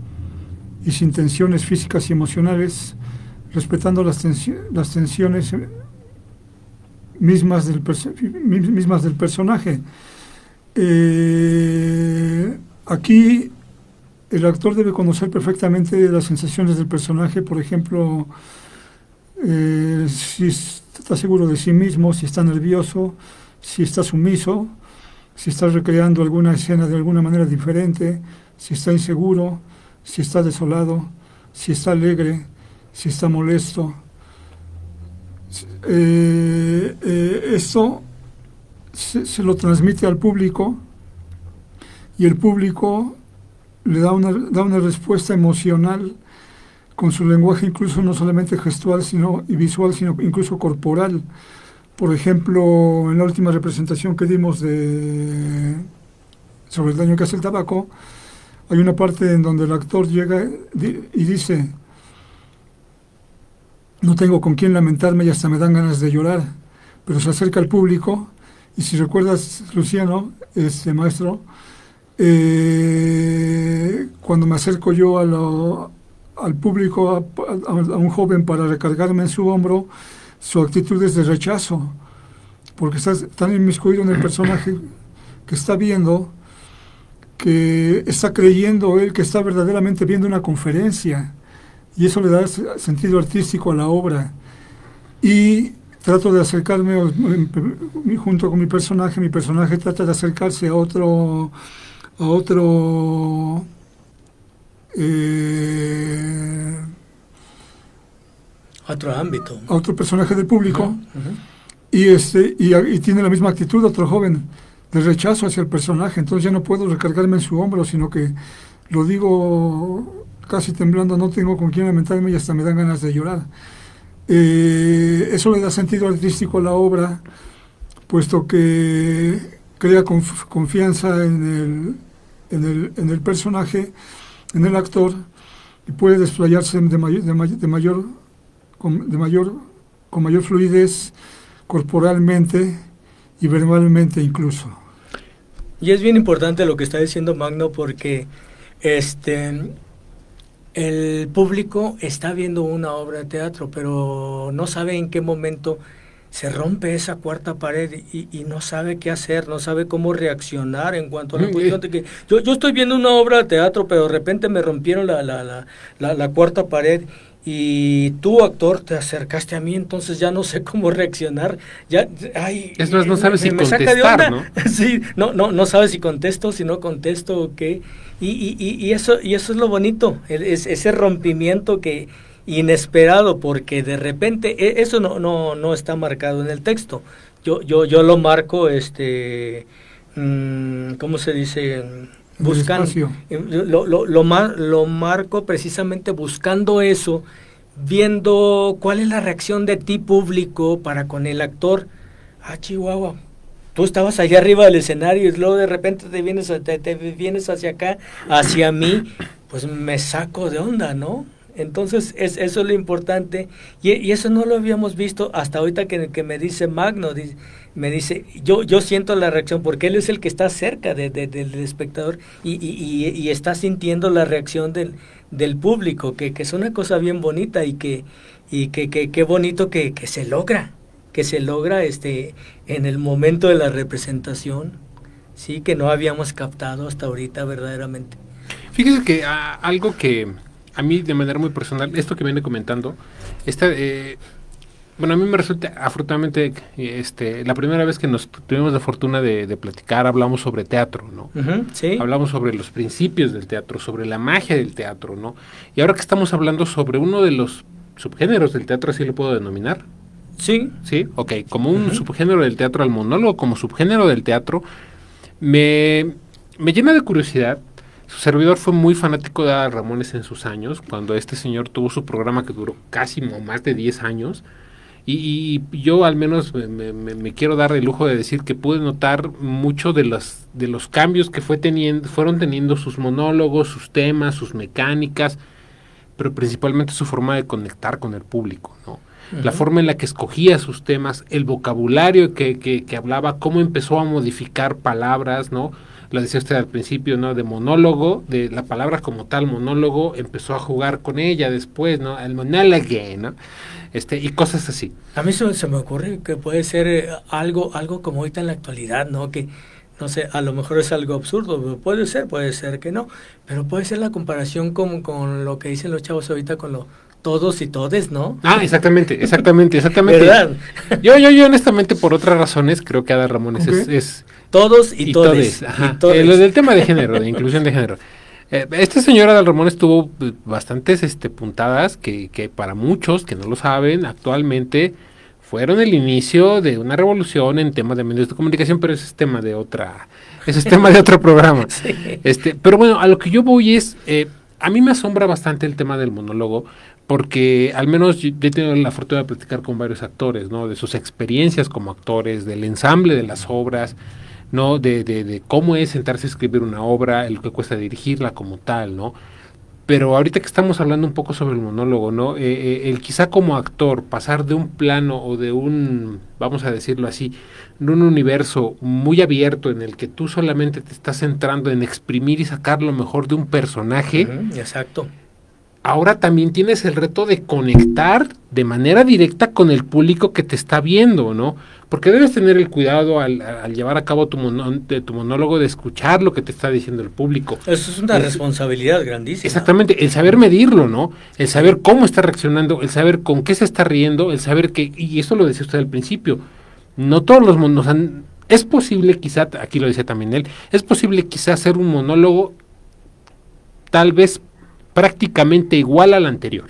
y sin tensiones físicas y emocionales, respetando las, tensi las tensiones mismas del, mismas del personaje. Eh, aquí el actor debe conocer perfectamente las sensaciones del personaje, por ejemplo, eh, si está seguro de sí mismo, si está nervioso, si está sumiso, si está recreando alguna escena de alguna manera diferente, si está inseguro, si está desolado, si está alegre, si está molesto. Eh, eh, esto se, se lo transmite al público y el público le da una, da una respuesta emocional con su lenguaje, incluso no solamente gestual sino, y visual, sino incluso corporal. Por ejemplo, en la última representación que dimos de, sobre el daño que hace el tabaco, hay una parte en donde el actor llega y dice: no tengo con quién lamentarme y hasta me dan ganas de llorar, pero se acerca al público, y si recuerdas, Luciano, este maestro, eh, cuando me acerco yo a lo, al público, a, a, a un joven para recargarme en su hombro, su actitud es de rechazo, porque está tan inmiscuido en el personaje que está viendo, que está creyendo él que está verdaderamente viendo una conferencia, y eso le da sentido artístico a la obra. Y trato de acercarme, junto con mi personaje, mi personaje trata de acercarse a otro, a otro, eh, otro ámbito, a otro personaje del público, uh-huh, uh-huh. y, este, y, y tiene la misma actitud, otro joven, de rechazo hacia el personaje. Entonces ya no puedo recargarme en su hombro, sino que lo digo casi temblando, no tengo con quién lamentarme y hasta me dan ganas de llorar. Eh, eso le da sentido artístico a la obra, puesto que crea conf confianza en el, en, el, en el personaje, en el actor, y puede desplayarse de mayor, de mayor, de mayor, con, de mayor, con mayor fluidez corporalmente y verbalmente incluso. Y es bien importante lo que está diciendo Magno, porque este... el público está viendo una obra de teatro, pero no sabe en qué momento se rompe esa cuarta pared y, y no sabe qué hacer, no sabe cómo reaccionar en cuanto a la cuestión de que yo, yo estoy viendo una obra de teatro, pero de repente me rompieron la, la, la, la, la cuarta pared y tú, actor, te acercaste a mí, entonces ya no sé cómo reaccionar. Ya, ay, es más, no sabes me, si me contestar, ¿no? Sí, no, no, no sabes si contesto, si no contesto o qué. Y, y, y, y eso, y eso es lo bonito, es, ese rompimiento que inesperado, porque de repente eso no, no, no está marcado en el texto. Yo, yo, yo lo marco, este, mmm, ¿cómo se dice? Buscando, lo, lo, lo, mar, lo marco precisamente buscando eso, viendo cuál es la reacción de ti, público, para con el actor. Ah, Chihuahua, tú estabas allá arriba del escenario y luego de repente te vienes, te, te vienes hacia acá, hacia mí, pues me saco de onda, ¿no? Entonces, es, eso es lo importante, y, y eso no lo habíamos visto hasta ahorita que, que me dice Magno, dice, me dice, yo yo siento la reacción, porque él es el que está cerca de, de, del espectador, y, y, y, y está sintiendo la reacción del, del público, que, que es una cosa bien bonita, y que y que, que, que bonito que, que se logra, que se logra este en el momento de la representación, sí, que no habíamos captado hasta ahorita verdaderamente. Fíjese que a, algo que a mí de manera muy personal, esto que viene comentando, esta, eh, bueno, a mí me resulta, afortunadamente, este, la primera vez que nos tuvimos la fortuna de, de platicar, hablamos sobre teatro, ¿no? Uh-huh, sí. Hablamos sobre los principios del teatro, sobre la magia del teatro, ¿no? Y ahora que estamos hablando sobre uno de los subgéneros del teatro, ¿así lo puedo denominar? Sí. Sí, ok, como un uh-huh. subgénero del teatro al monólogo, como subgénero del teatro, me, me llena de curiosidad. Su servidor fue muy fanático de Adal Ramones en sus años, cuando este señor tuvo su programa que duró casi más de diez años, y, y yo al menos me, me, me quiero dar el lujo de decir que pude notar mucho de los, de los cambios que fue teniendo, fueron teniendo sus monólogos, sus temas, sus mecánicas, pero principalmente su forma de conectar con el público, ¿no? Uh-huh. La forma en la que escogía sus temas, el vocabulario que, que, que hablaba, cómo empezó a modificar palabras, ¿no? Lo decía usted al principio, ¿no? De monólogo, de la palabra como tal, monólogo, empezó a jugar con ella después, ¿no? El monólogo, ¿no? Este, y cosas así. A mí se, se me ocurre que puede ser eh, algo, algo como ahorita en la actualidad, ¿no? Que, no sé, a lo mejor es algo absurdo, puede ser, puede ser que no, pero puede ser la comparación con, con lo que dicen los chavos ahorita con lo todos y todes, ¿no? Ah, exactamente, exactamente, exactamente. ¿Verdad? Yo, yo, yo honestamente, por otras razones, creo que Adal Ramones okay. es, es... Todos y, y todes. todes. Ajá. Y todes. Eh, lo del tema de género, de inclusión de género. Eh, este señor Adal Ramones tuvo pues, bastantes este, puntadas que, que para muchos que no lo saben, actualmente fueron el inicio de una revolución en temas de medios de comunicación, pero ese es tema de otra, ese es tema de otro programa. Sí. Este, pero bueno, a lo que yo voy es, eh, a mí me asombra bastante el tema del monólogo, porque al menos yo he tenido la fortuna de platicar con varios actores, ¿no? De sus experiencias como actores, del ensamble de las obras, ¿no? De, de, de cómo es sentarse a escribir una obra, el que cuesta dirigirla como tal, ¿no? Pero ahorita que estamos hablando un poco sobre el monólogo, ¿no? Eh, eh, el quizá como actor pasar de un plano o de un, vamos a decirlo así, de un universo muy abierto en el que tú solamente te estás centrando en exprimir y sacar lo mejor de un personaje. Uh-huh, exacto. Ahora también tienes el reto de conectar de manera directa con el público que te está viendo, ¿no? Porque debes tener el cuidado al, al llevar a cabo tu, mono, de, tu monólogo de escuchar lo que te está diciendo el público. Eso es una es, responsabilidad grandísima. Exactamente, el saber medirlo, ¿no? El saber cómo está reaccionando, el saber con qué se está riendo, el saber que, y eso lo decía usted al principio, no todos los monólogos, es posible quizá, aquí lo decía también él, es posible quizá hacer un monólogo tal vez prácticamente igual al anterior,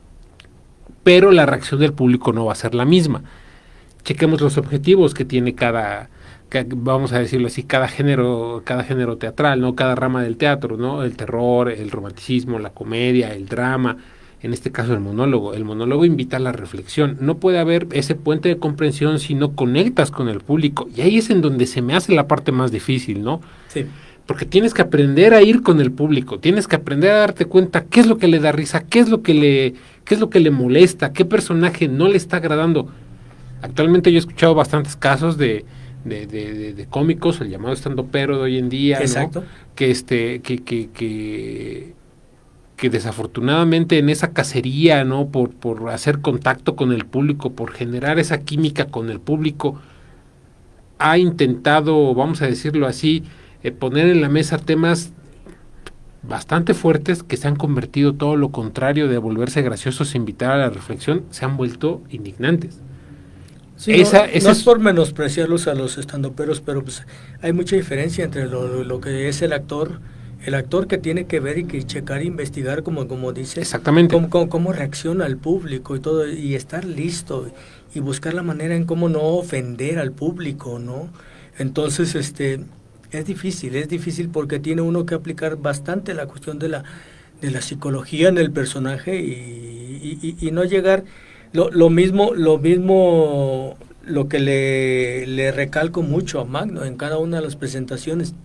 pero la reacción del público no va a ser la misma. Chequemos los objetivos que tiene cada, cada, vamos a decirlo así, cada género, cada género teatral, ¿no? Cada rama del teatro, ¿no? El terror, el romanticismo, la comedia, el drama, en este caso el monólogo. El monólogo invita a la reflexión. No puede haber ese puente de comprensión si no conectas con el público, y ahí es en donde se me hace la parte más difícil, ¿no? Sí. Porque tienes que aprender a ir con el público, tienes que aprender a darte cuenta qué es lo que le da risa, qué es lo que le, qué es lo que le molesta, qué personaje no le está agradando. Actualmente yo he escuchado bastantes casos de, de, de, de, de cómicos, el llamado estandopero de hoy en día, exacto, ¿no? Que este, que, que, que que desafortunadamente en esa cacería, ¿no? Por, por hacer contacto con el público, por generar esa química con el público, ha intentado, vamos a decirlo así, eh, poner en la mesa temas bastante fuertes que se han convertido todo lo contrario de volverse graciosos e invitar a la reflexión, se han vuelto indignantes. Sí, esa, no, esa no es por menospreciarlos a los estandoperos, pero pues hay mucha diferencia entre lo, lo que es el actor, el actor que tiene que ver y que checar e investigar, como, como dice, exactamente, cómo, cómo, cómo reacciona el público y todo, y estar listo y buscar la manera en cómo no ofender al público, ¿no? Entonces, este, es difícil, es difícil porque tiene uno que aplicar bastante la cuestión de la, de la psicología en el personaje y, y, y, y no llegar, lo, lo mismo, lo mismo, lo que le, le recalco mucho a Magno en cada una de las presentaciones.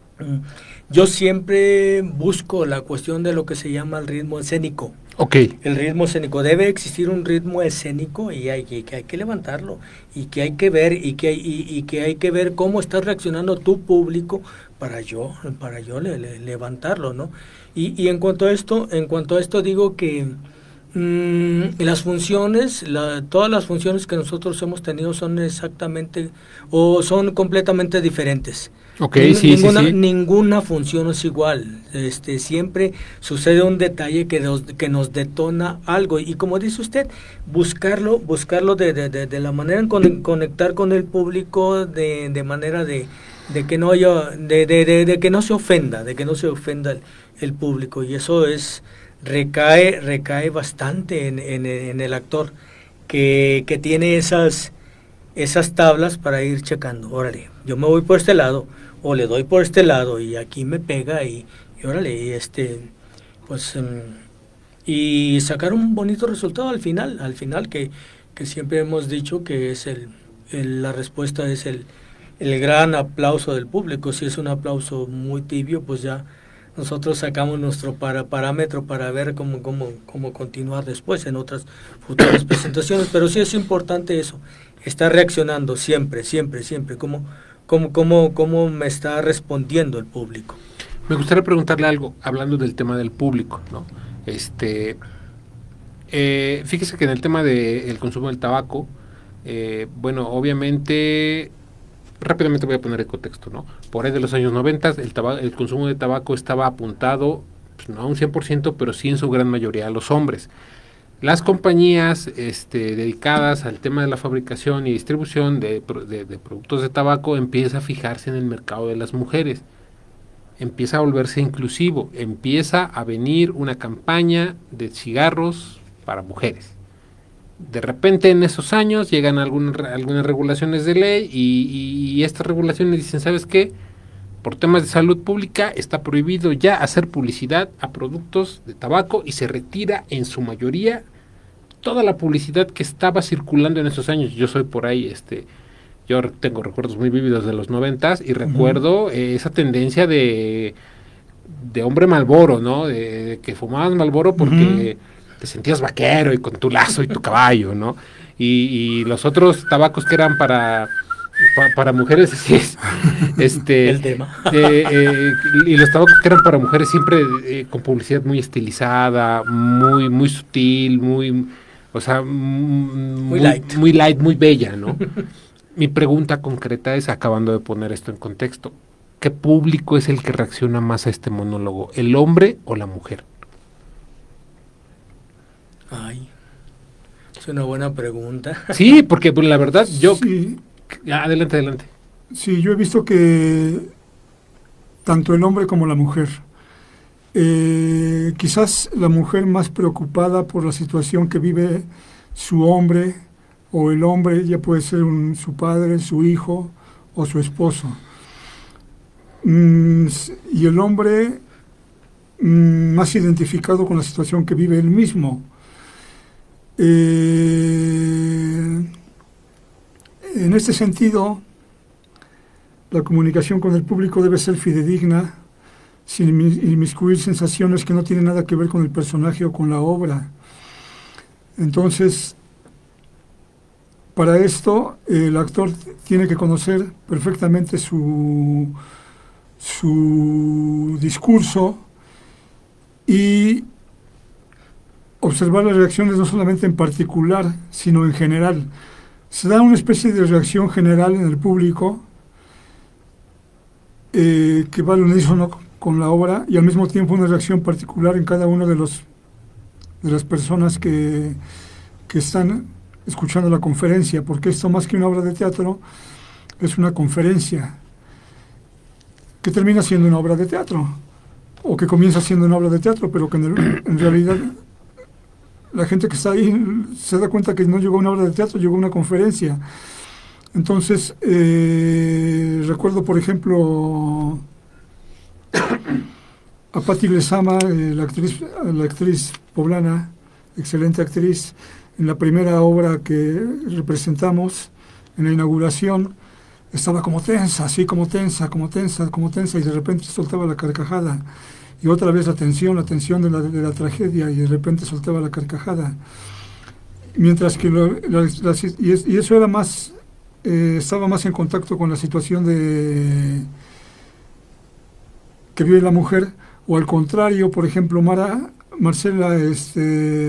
Yo siempre busco la cuestión de lo que se llama el ritmo escénico. Okay. El ritmo escénico. Debe existir un ritmo escénico y hay, y que hay que levantarlo y que hay que ver y que hay, y, y que hay que ver cómo está reaccionando tu público para yo para yo le, le, levantarlo, ¿no? Y, y en cuanto a esto, en cuanto a esto digo que mmm, las funciones, la, todas las funciones que nosotros hemos tenido son exactamente o son completamente diferentes. Okay, Ning, sí, ninguna, sí, sí. ninguna función es igual. Este, siempre sucede un detalle que nos, que nos detona algo. Y como dice usted, buscarlo, buscarlo de, de, de, de la manera en con, conectar con el público, de, de manera de, de que no haya, de, de, de, de que no se ofenda, de que no se ofenda el, el público. Y eso es, recae, recae bastante en, en, en el actor, que, que tiene esas, esas tablas para ir checando. Órale, yo me voy por este lado, o le doy por este lado y aquí me pega y, y órale, y este, pues, um, y sacar un bonito resultado al final, al final que, que siempre hemos dicho que es el, el la respuesta es el, el gran aplauso del público. Si es un aplauso muy tibio, pues ya nosotros sacamos nuestro para, parámetro para ver cómo, cómo, cómo continuar después en otras futuras presentaciones, pero sí es importante eso, estar reaccionando siempre, siempre, siempre, cómo ¿Cómo, cómo, ¿Cómo me está respondiendo el público? Me gustaría preguntarle algo, hablando del tema del público, ¿no? Este, eh, fíjese que en el tema del consumo del tabaco, eh, bueno, obviamente, rápidamente voy a poner el contexto, ¿no? Por ahí de los años noventa, el, el consumo de tabaco estaba apuntado, pues, no a un cien por ciento, pero sí en su gran mayoría a los hombres. Las compañías este, dedicadas al tema de la fabricación y distribución de, de, de productos de tabaco empieza a fijarse en el mercado de las mujeres, empieza a volverse inclusivo, empieza a venir una campaña de cigarros para mujeres. De repente en esos años llegan algunas, algunas regulaciones de ley y, y, y estas regulaciones dicen, ¿sabes qué? Por temas de salud pública está prohibido ya hacer publicidad a productos de tabaco y se retira en su mayoría toda la publicidad que estaba circulando en esos años. Yo soy por ahí, este, yo tengo recuerdos muy vívidos de los noventas y recuerdo uh-huh. eh, esa tendencia de, de hombre Malboro, ¿no? De, de que fumabas Malboro porque uh-huh. te sentías vaquero y con tu lazo y tu caballo, ¿no? Y, y los otros tabacos que eran para... Pa, para mujeres, así es, este, el tema. eh, eh, y los tabacos que eran para mujeres siempre eh, con publicidad muy estilizada, muy muy sutil, muy, o sea, muy, muy light, muy light, muy bella, ¿no? Mi pregunta concreta es, acabando de poner esto en contexto, ¿qué público es el que reacciona más a este monólogo, el hombre o la mujer? Ay, es una buena pregunta. Sí, porque pues, la verdad, yo... Sí. Adelante, adelante. Sí, yo he visto que tanto el hombre como la mujer, eh, quizás la mujer más preocupada por la situación que vive su hombre, o el hombre ya puede ser un, su padre, su hijo o su esposo. Mm, y el hombre mm, más identificado con la situación que vive él mismo. Eh, En este sentido, la comunicación con el público debe ser fidedigna, sin inmiscuir sensaciones que no tienen nada que ver con el personaje o con la obra. Entonces, para esto, el actor tiene que conocer perfectamente su, su discurso y observar las reacciones no solamente en particular, sino en general. Se da una especie de reacción general en el público eh, que va al unísono con la obra, y al mismo tiempo una reacción particular en cada uno de los de las personas que, que están escuchando la conferencia, porque esto, más que una obra de teatro, es una conferencia que termina siendo una obra de teatro, o que comienza siendo una obra de teatro, pero que en, el, en realidad la gente que está ahí se da cuenta que no llegó a una obra de teatro, llegó a una conferencia. Entonces, eh, recuerdo, por ejemplo, a Patti Lezama, eh, la actriz, la actriz poblana, excelente actriz, en la primera obra que representamos, en la inauguración, estaba como tensa, así como tensa, como tensa, como tensa, y de repente soltaba la carcajada, y otra vez la tensión, la tensión de la, de la tragedia, y de repente soltaba la carcajada. Mientras que, lo, la, la, y, es, y eso era más, eh, estaba más en contacto con la situación de que vive la mujer, o al contrario, por ejemplo, Mara, Marcela, este,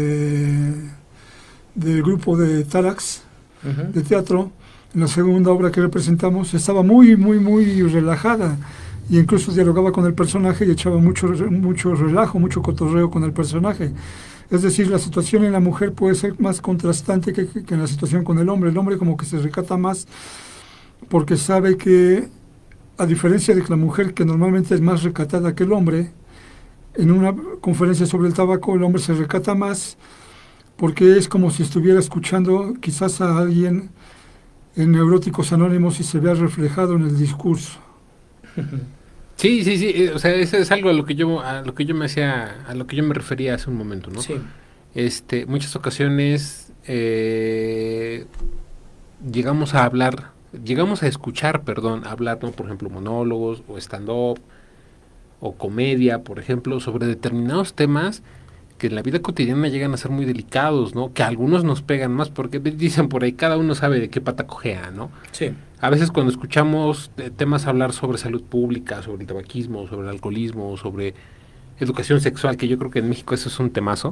del grupo de Tarax, uh-huh. de teatro, en la segunda obra que representamos, estaba muy, muy, muy relajada, y incluso dialogaba con el personaje y echaba mucho, mucho relajo, mucho cotorreo con el personaje. Es decir, la situación en la mujer puede ser más contrastante que, que, que en la situación con el hombre. El hombre como que se recata más porque sabe que, a diferencia de que la mujer, que normalmente es más recatada que el hombre, en una conferencia sobre el tabaco el hombre se recata más porque es como si estuviera escuchando quizás a alguien en Neuróticos Anónimos y se vea reflejado en el discurso. Sí, sí, sí, o sea, eso es algo a lo que yo a lo que yo me hacía, a lo que yo me refería hace un momento, ¿no? Sí. Este, muchas ocasiones eh, llegamos a hablar, llegamos a escuchar, perdón, hablar, ¿no? Por ejemplo, monólogos o stand-up o comedia, por ejemplo, sobre determinados temas que en la vida cotidiana llegan a ser muy delicados, ¿no? Que a algunos nos pegan más, porque dicen por ahí, cada uno sabe de qué pata cojea, ¿no? Sí. A veces cuando escuchamos eh, temas hablar sobre salud pública, sobre el tabaquismo, sobre el alcoholismo, sobre educación sexual, que yo creo que en México eso es un temazo,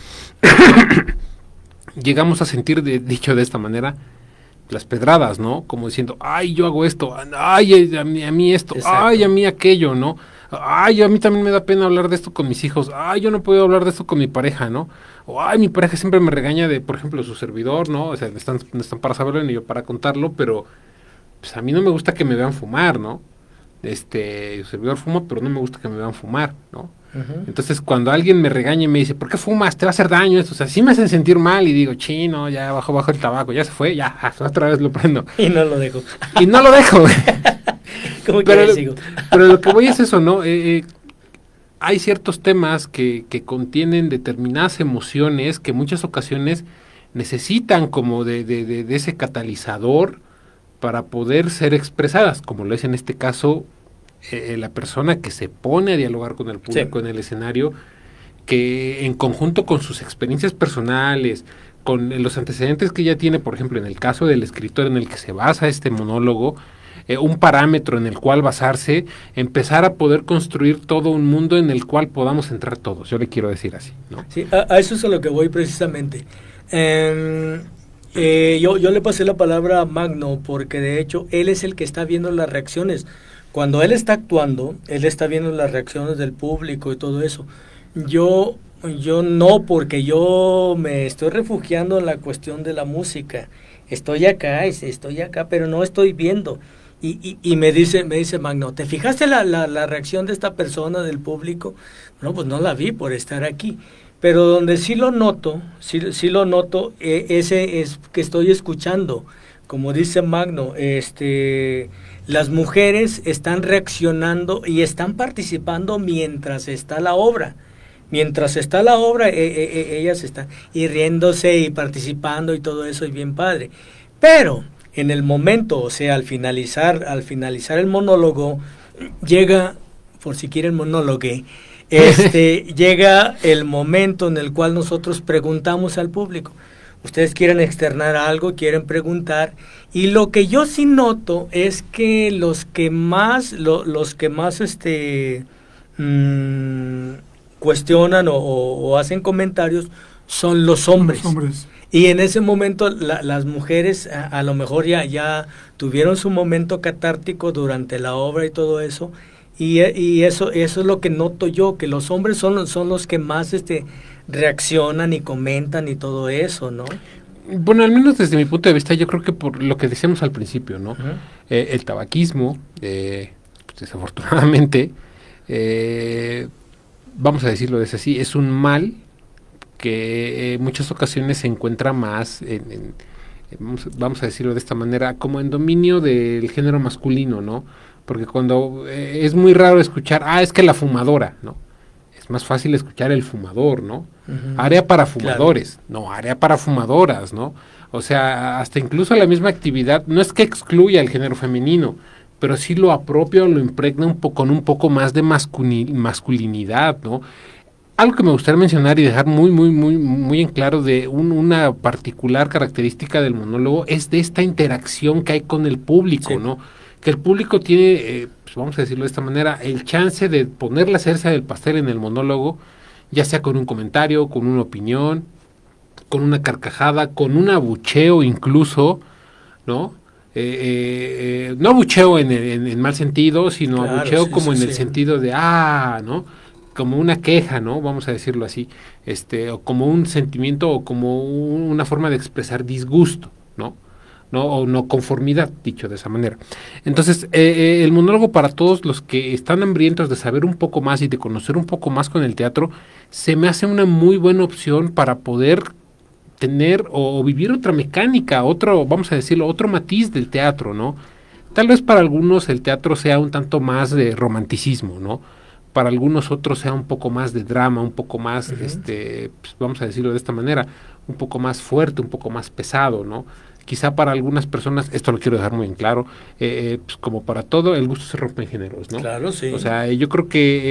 llegamos a sentir, de, dicho de esta manera, las pedradas, ¿no? Como diciendo, ay, yo hago esto, ay, a mí, a mí esto, exacto, ay, a mí aquello, ¿no? Ay, a mí también me da pena hablar de esto con mis hijos, ay, yo no puedo hablar de esto con mi pareja, ¿no? O, ay, mi pareja siempre me regaña de, por ejemplo, su servidor, ¿no? O sea, no están, no están para saberlo ni yo para contarlo, pero pues a mí no me gusta que me vean fumar, ¿no? Este, el servidor fuma, pero no me gusta que me vean fumar, ¿no? Uh-huh. Entonces, cuando alguien me regaña y me dice, ¿por qué fumas? Te va a hacer daño esto. O sea, sí me hacen sentir mal y digo, chino, ya bajo, bajo el tabaco, ya se fue, ya, otra vez lo prendo. Y no lo dejo. Y no lo dejo. ¿Cómo que pero, sigo? Pero lo que voy es eso, ¿no? Eh, eh, hay ciertos temas que, que contienen determinadas emociones que en muchas ocasiones necesitan como de, de, de, de ese catalizador para poder ser expresadas, como lo es en este caso eh, la persona que se pone a dialogar con el público, sí, en el escenario, que en conjunto con sus experiencias personales, con los antecedentes que ya tiene, por ejemplo, en el caso del escritor en el que se basa este monólogo, eh, un parámetro en el cual basarse, empezar a poder construir todo un mundo en el cual podamos entrar todos, yo le quiero decir así, ¿no? Sí, a, a eso es a lo que voy precisamente. Eh, eh, yo, yo le pasé la palabra a Magno porque de hecho él es el que está viendo las reacciones. Cuando él está actuando, él está viendo las reacciones del público y todo eso. Yo, yo no, porque yo me estoy refugiando en la cuestión de la música. Estoy acá, estoy acá, pero no estoy viendo. Y, y, y me dice, me dice Magno, ¿te fijaste la, la, la reacción de esta persona, del público? No, pues no la vi por estar aquí. Pero donde sí lo noto, sí, sí lo noto, eh, ese es que estoy escuchando. Como dice Magno, este... las mujeres están reaccionando y están participando mientras está la obra. Mientras está la obra, eh, eh, ellas están y riéndose y participando y todo eso, y bien padre. Pero en el momento, o sea, al finalizar, al finalizar el monólogo, llega, por si quieren monólogo, este, llega el momento en el cual nosotros preguntamos al público. Ustedes quieren externar algo, quieren preguntar, y lo que yo sí noto es que los que más, lo, los que más este mmm, cuestionan o, o, o hacen comentarios son los hombres. Los hombres. Y en ese momento la, las mujeres a, a lo mejor ya, ya tuvieron su momento catártico durante la obra y todo eso, y, y eso, eso es lo que noto yo, que los hombres son, son los que más este, reaccionan y comentan y todo eso, ¿no? Bueno, al menos desde mi punto de vista, yo creo que por lo que decíamos al principio, ¿no? Uh-huh. Eh, el tabaquismo, eh, pues desafortunadamente, eh, vamos a decirlo de así, es un mal que en muchas ocasiones se encuentra más, en, en, en, vamos, vamos a decirlo de esta manera, como en dominio del género masculino, ¿no? Porque cuando eh, es muy raro escuchar, ah, es que la fumadora, ¿no? Es más fácil escuchar el fumador, ¿no? Uh-huh. Área para fumadores, claro. No, área para fumadoras, ¿no? O sea, hasta incluso la misma actividad, no es que excluya el género femenino, pero sí lo apropia o lo impregna un poco, con un poco más de masculin- masculinidad, ¿no? Algo que me gustaría mencionar y dejar muy, muy, muy, muy en claro de un, una particular característica del monólogo es de esta interacción que hay con el público, sí. ¿no? Que el público tiene, eh, pues vamos a decirlo de esta manera, el chance de poner la cereza del pastel en el monólogo, ya sea con un comentario, con una opinión, con una carcajada, con un abucheo incluso, ¿no? Eh, eh, eh, no abucheo en, en, en mal sentido, sino claro, abucheo sí, como sí, en sí. el sentido de, ah, ¿no? Como una queja, ¿no? Vamos a decirlo así, este, o como un sentimiento o como un, una forma de expresar disgusto, ¿no? No, o no conformidad, dicho de esa manera. Entonces, eh, eh, el monólogo para todos los que están hambrientos de saber un poco más y de conocer un poco más con el teatro, se me hace una muy buena opción para poder tener o, o vivir otra mecánica, otro, vamos a decirlo, otro matiz del teatro, ¿no? Tal vez para algunos el teatro sea un tanto más de romanticismo, ¿no? Para algunos otros sea un poco más de drama, un poco más, uh-huh. este, pues, vamos a decirlo de esta manera, un poco más fuerte, un poco más pesado, ¿no? Quizá para algunas personas, esto lo quiero dejar muy en claro, eh, pues como para todo, el gusto se rompe en géneros, ¿no? Claro, sí. O sea, yo creo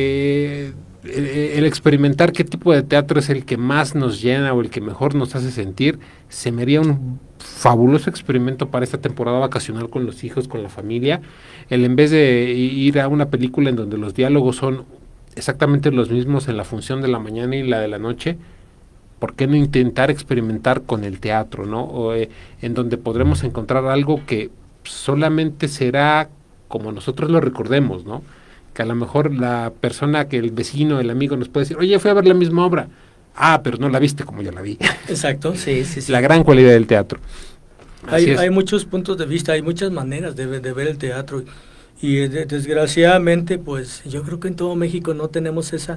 que eh, el, el experimentar qué tipo de teatro es el que más nos llena o el que mejor nos hace sentir, se me haría un fabuloso experimento para esta temporada vacacional con los hijos, con la familia, el en vez de ir a una película en donde los diálogos son exactamente los mismos en la función de la mañana y la de la noche, ¿por qué no intentar experimentar con el teatro, ¿no? O, eh, en donde podremos encontrar algo que solamente será como nosotros lo recordemos, ¿no? Que a lo mejor la persona, que el vecino, el amigo nos puede decir, oye, fui a ver la misma obra. Ah, pero no la viste como yo la vi. Exacto, sí, sí, sí. La gran cualidad del teatro. Hay, hay muchos puntos de vista, hay muchas maneras de, de ver el teatro. Y de, desgraciadamente, pues yo creo que en todo México no tenemos esa...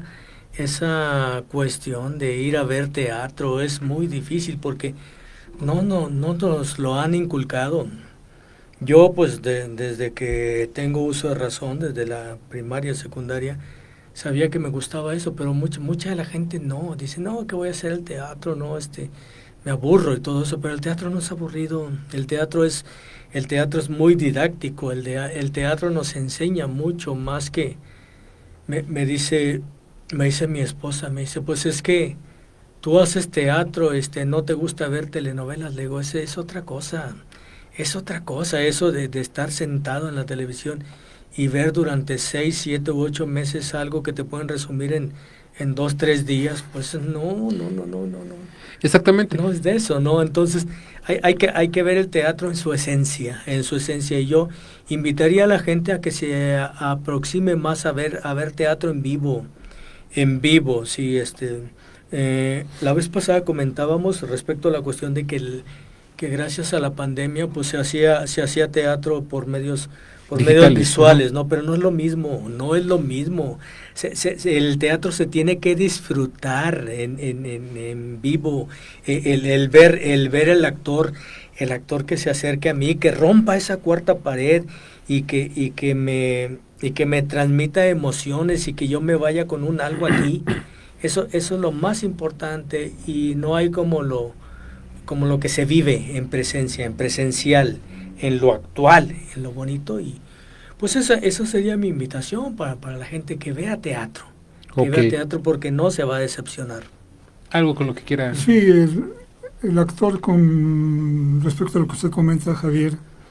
esa cuestión de ir a ver teatro. Es muy difícil porque no, no, no nos lo han inculcado. Yo pues de, desde que tengo uso de razón, desde la primaria, secundaria, sabía que me gustaba eso, pero mucha, mucha de la gente no, dice, no, que voy a hacer el teatro, no, este, me aburro y todo eso, pero el teatro no es aburrido, el teatro es, el teatro es muy didáctico, el, de, el teatro nos enseña mucho más que, me, me dice... Me dice mi esposa, me dice, pues es que tú haces teatro, este, no te gusta ver telenovelas. Le digo, ese es otra cosa, es otra cosa, eso de, de estar sentado en la televisión y ver durante seis, siete u ocho meses algo que te pueden resumir en, en dos, tres días, pues no, no, no, no, no, no. Exactamente. No es de eso, ¿no? Entonces hay, hay, que, hay que ver el teatro en su esencia, en su esencia. Y yo invitaría a la gente a que se aproxime más a ver, a ver teatro en vivo. En vivo, sí, este, eh, la vez pasada comentábamos respecto a la cuestión de que, el, que gracias a la pandemia pues se hacía, se hacía teatro por medios, por medios visuales, ¿no? ¿no? Pero no es lo mismo, no es lo mismo. Se, se, se, el teatro se tiene que disfrutar en, en, en, en vivo, el, el ver, el ver el actor, el actor que se acerque a mí, que rompa esa cuarta pared y que, y que me y que me transmita emociones y que yo me vaya con un algo aquí. Eso, eso es lo más importante y no hay como lo, como lo que se vive en presencia, en presencial, en lo actual, en lo bonito. Y pues esa, eso sería mi invitación para, para la gente que vea teatro, que okay. vea teatro porque no se va a decepcionar. Algo con lo que quiera. Sí, el, el actor, con respecto a lo que usted comenta, Javier,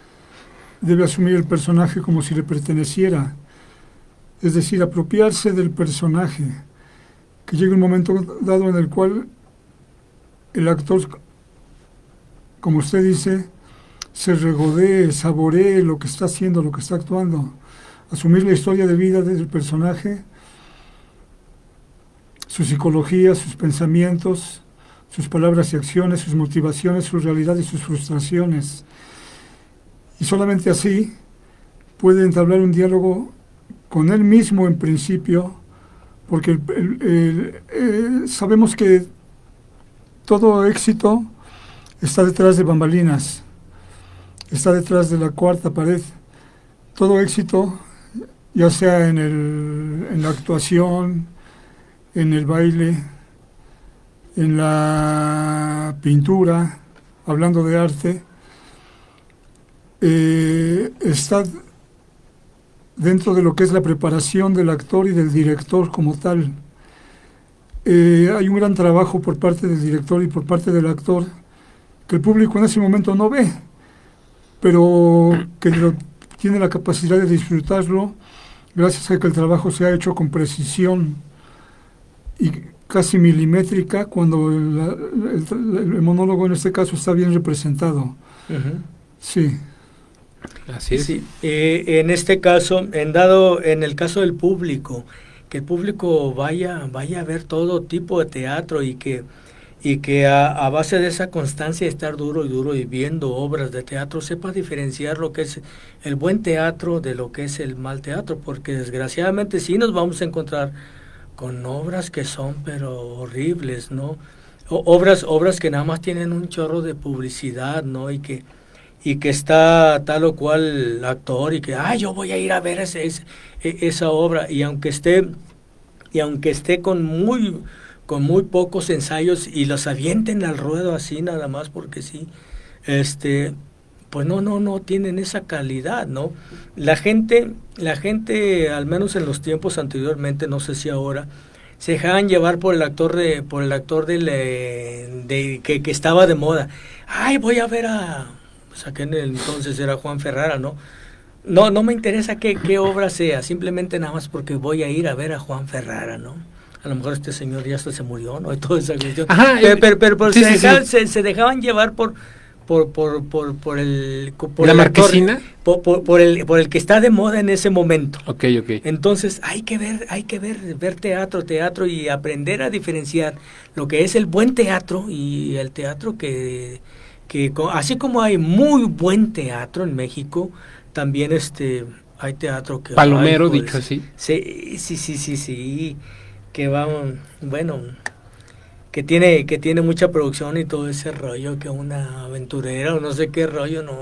debe asumir el personaje como si le perteneciera, es decir, apropiarse del personaje, que llegue un momento dado en el cual el actor, como usted dice, se regodee, saboree lo que está haciendo, lo que está actuando, asumir la historia de vida del personaje, su psicología, sus pensamientos, sus palabras y acciones, sus motivaciones, su realidad y sus frustraciones. Y solamente así puede entablar un diálogo con él mismo en principio, porque el, el, el, el, sabemos que todo éxito está detrás de bambalinas, está detrás de la cuarta pared. Todo éxito, ya sea en, el, en la actuación, en el baile, en la pintura, hablando de arte, eh, está dentro de lo que es la preparación del actor y del director como tal. Eh, hay un gran trabajo por parte del director y por parte del actor que el público en ese momento no ve, pero que lo, tiene la capacidad de disfrutarlo gracias a que el trabajo se ha hecho con precisión y casi milimétrica cuando el, el, el monólogo en este caso está bien representado. Uh-huh. Sí. Así es. Sí. Eh, en este caso, en dado, en el caso del público, que el público vaya, vaya a ver todo tipo de teatro y que, y que a, a base de esa constancia de estar duro y duro y viendo obras de teatro, sepa diferenciar lo que es el buen teatro de lo que es el mal teatro, porque desgraciadamente sí nos vamos a encontrar con obras que son pero horribles, ¿no? O, obras, obras que nada más tienen un chorro de publicidad, ¿no? Y que y que está tal o cual actor y que, ay, yo voy a ir a ver ese, ese, esa obra, y aunque esté y aunque esté con muy con muy pocos ensayos y los avienten al ruedo así nada más porque sí, este pues no no no tienen esa calidad, ¿no? La gente la gente al menos en los tiempos anteriormente, no sé si ahora, se dejaban llevar por el actor de por el actor de, le, de que, que estaba de moda. Ay, voy a ver a o sea, que en el entonces era Juan Ferrara, ¿no? No, no me interesa qué, qué obra sea, simplemente nada más porque voy a ir a ver a Juan Ferrara, ¿no? A lo mejor este señor ya hasta se murió, ¿no? Y toda esa cuestión. Ajá, pero, pero, pero, pero sí, se, sí, dejaban, sí. Se, se dejaban llevar por por por por, por el por la el marquesina, actor, por, por, por el por el que está de moda en ese momento. Okay, okay. Entonces hay que ver, hay que ver ver teatro, teatro y aprender a diferenciar lo que es el buen teatro y el teatro que que así como hay muy buen teatro en México, también este hay teatro que palomero, ay, pues, dicho así. Sí, sí, sí, sí, sí, que va, bueno, que tiene que tiene mucha producción y todo ese rollo, que una aventurera o no sé qué rollo, no,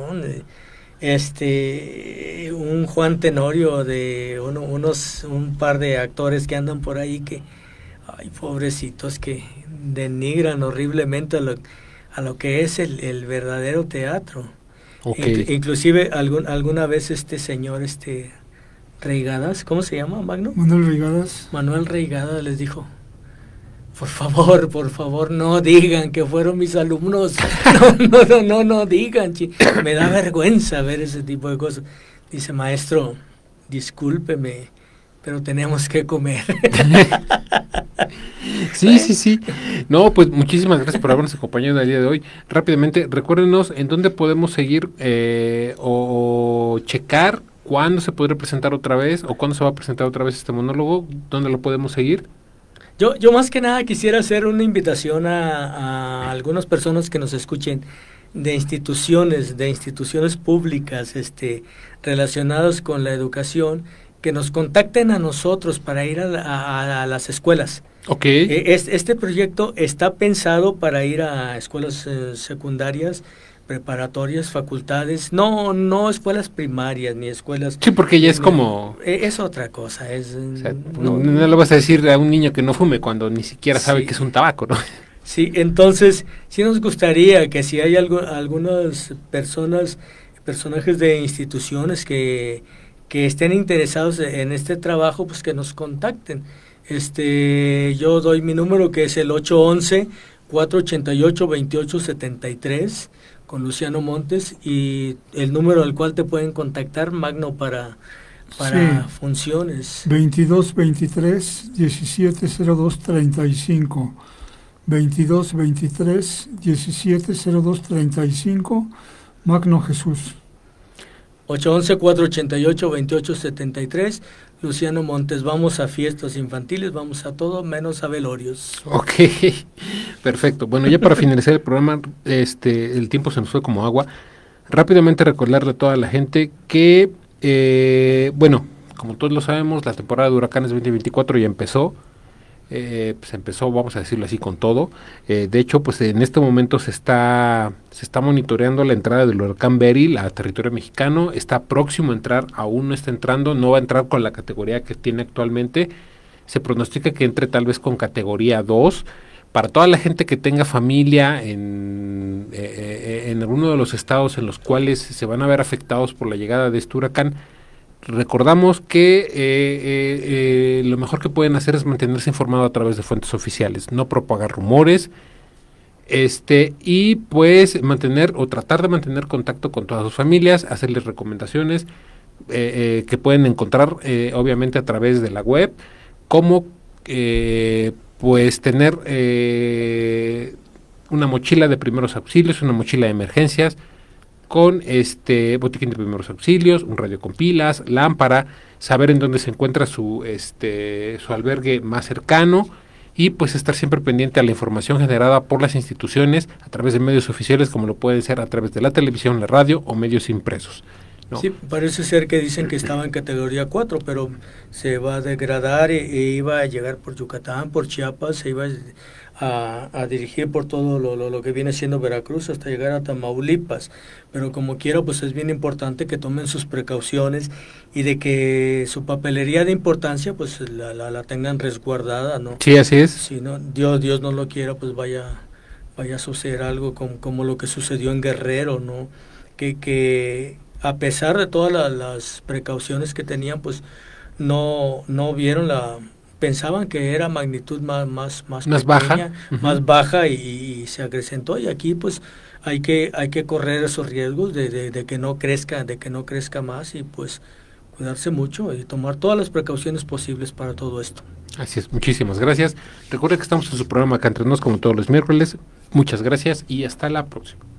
este, un Juan Tenorio de uno, unos un par de actores que andan por ahí que, ay, pobrecitos, que denigran horriblemente a lo a lo que es el, el verdadero teatro. Okay. In, inclusive algún, alguna vez este señor este Reigadas, ¿cómo se llama, Magno? Manuel Reigadas. Manuel Reigadas les dijo, por favor, por favor, no digan que fueron mis alumnos, no, no, no, no, no digan, chi. Me da vergüenza ver ese tipo de cosas. Dice, maestro, discúlpeme, pero tenemos que comer. Sí, sí, sí. No, pues muchísimas gracias por habernos acompañado el día de hoy. Rápidamente, recuérdenos en dónde podemos seguir eh, o, o checar cuándo se podrá presentar otra vez o cuándo se va a presentar otra vez este monólogo, dónde lo podemos seguir. Yo, yo más que nada quisiera hacer una invitación a, a algunas personas que nos escuchen de instituciones, de instituciones públicas, este, relacionadas con la educación, que nos contacten a nosotros para ir a, a, a las escuelas. Okay. Este, este proyecto está pensado para ir a escuelas eh, secundarias, preparatorias, facultades, no no escuelas primarias ni escuelas. Sí, porque ya es como... Es otra cosa. Es, o sea, no, no, no le vas a decir a un niño que no fume cuando ni siquiera sabe sí. que es un tabaco, ¿no? Sí, entonces sí nos gustaría que si hay algo, algunas personas, personajes de instituciones que... que estén interesados en este trabajo, pues que nos contacten. Este, yo doy mi número, que es el ocho once, cuatro ochenta y ocho, veintiocho setenta y tres, con Luciano Montes, y el número al cual te pueden contactar, Magno, para, para sí. funciones. veintidós veintitrés, diecisiete cero dos treinta y cinco. veintidós veintitrés diecisiete cero dos treinta y cinco, Magno Jesús. ocho once cuatro ochenta y ocho veintiocho setenta y tres, Luciano Montes. Vamos a fiestas infantiles, vamos a todo menos a velorios. Ok, perfecto. Bueno, ya para finalizar el programa, este, el tiempo se nos fue como agua. Rápidamente recordarle a toda la gente que, eh, bueno, como todos lo sabemos, la temporada de huracanes veinte veinticuatro ya empezó. Eh, pues empezó, vamos a decirlo así, con todo. Eh, de hecho, pues en este momento se está se está monitoreando la entrada del huracán Beryl a territorio mexicano. Está próximo a entrar, aún no está entrando, no va a entrar con la categoría que tiene actualmente. Se pronostica que entre tal vez con categoría dos. Para toda la gente que tenga familia en, eh, en alguno de los estados en los cuales se van a ver afectados por la llegada de este huracán, recordamos que eh, eh, eh, lo mejor que pueden hacer es mantenerse informado a través de fuentes oficiales, no propagar rumores, este y pues mantener o tratar de mantener contacto con todas sus familias, hacerles recomendaciones eh, eh, que pueden encontrar eh, obviamente a través de la web, como eh, pues tener eh, una mochila de primeros auxilios, una mochila de emergencias, con este botiquín de primeros auxilios, un radio con pilas, lámpara, saber en dónde se encuentra su este su albergue más cercano y pues estar siempre pendiente a la información generada por las instituciones a través de medios oficiales, como lo pueden ser a través de la televisión, la radio o medios impresos, ¿no? Sí, parece ser que dicen que estaba en categoría cuatro, pero se va a degradar e, e iba a llegar por Yucatán, por Chiapas, se iba a, a dirigir por todo lo, lo, lo que viene siendo Veracruz hasta llegar a Tamaulipas. Pero como quiera, pues es bien importante que tomen sus precauciones y de que su papelería de importancia pues la, la, la tengan resguardada, ¿no? Sí, así es. Si no, Dios, Dios no lo quiera, pues vaya, vaya a suceder algo como, como lo que sucedió en Guerrero, ¿no? Que, que a pesar de todas la, las precauciones que tenían, pues no, no vieron la, pensaban que era magnitud más, más, más, más pequeña, baja, uh-huh. más baja y, y se acrecentó, y aquí pues hay que, hay que correr esos riesgos de, de, de que no crezca, de que no crezca más y pues cuidarse mucho y tomar todas las precauciones posibles para todo esto. Así es, muchísimas gracias. Recuerden que estamos en su programa Acá Entre Nos como todos los miércoles. Muchas gracias y hasta la próxima.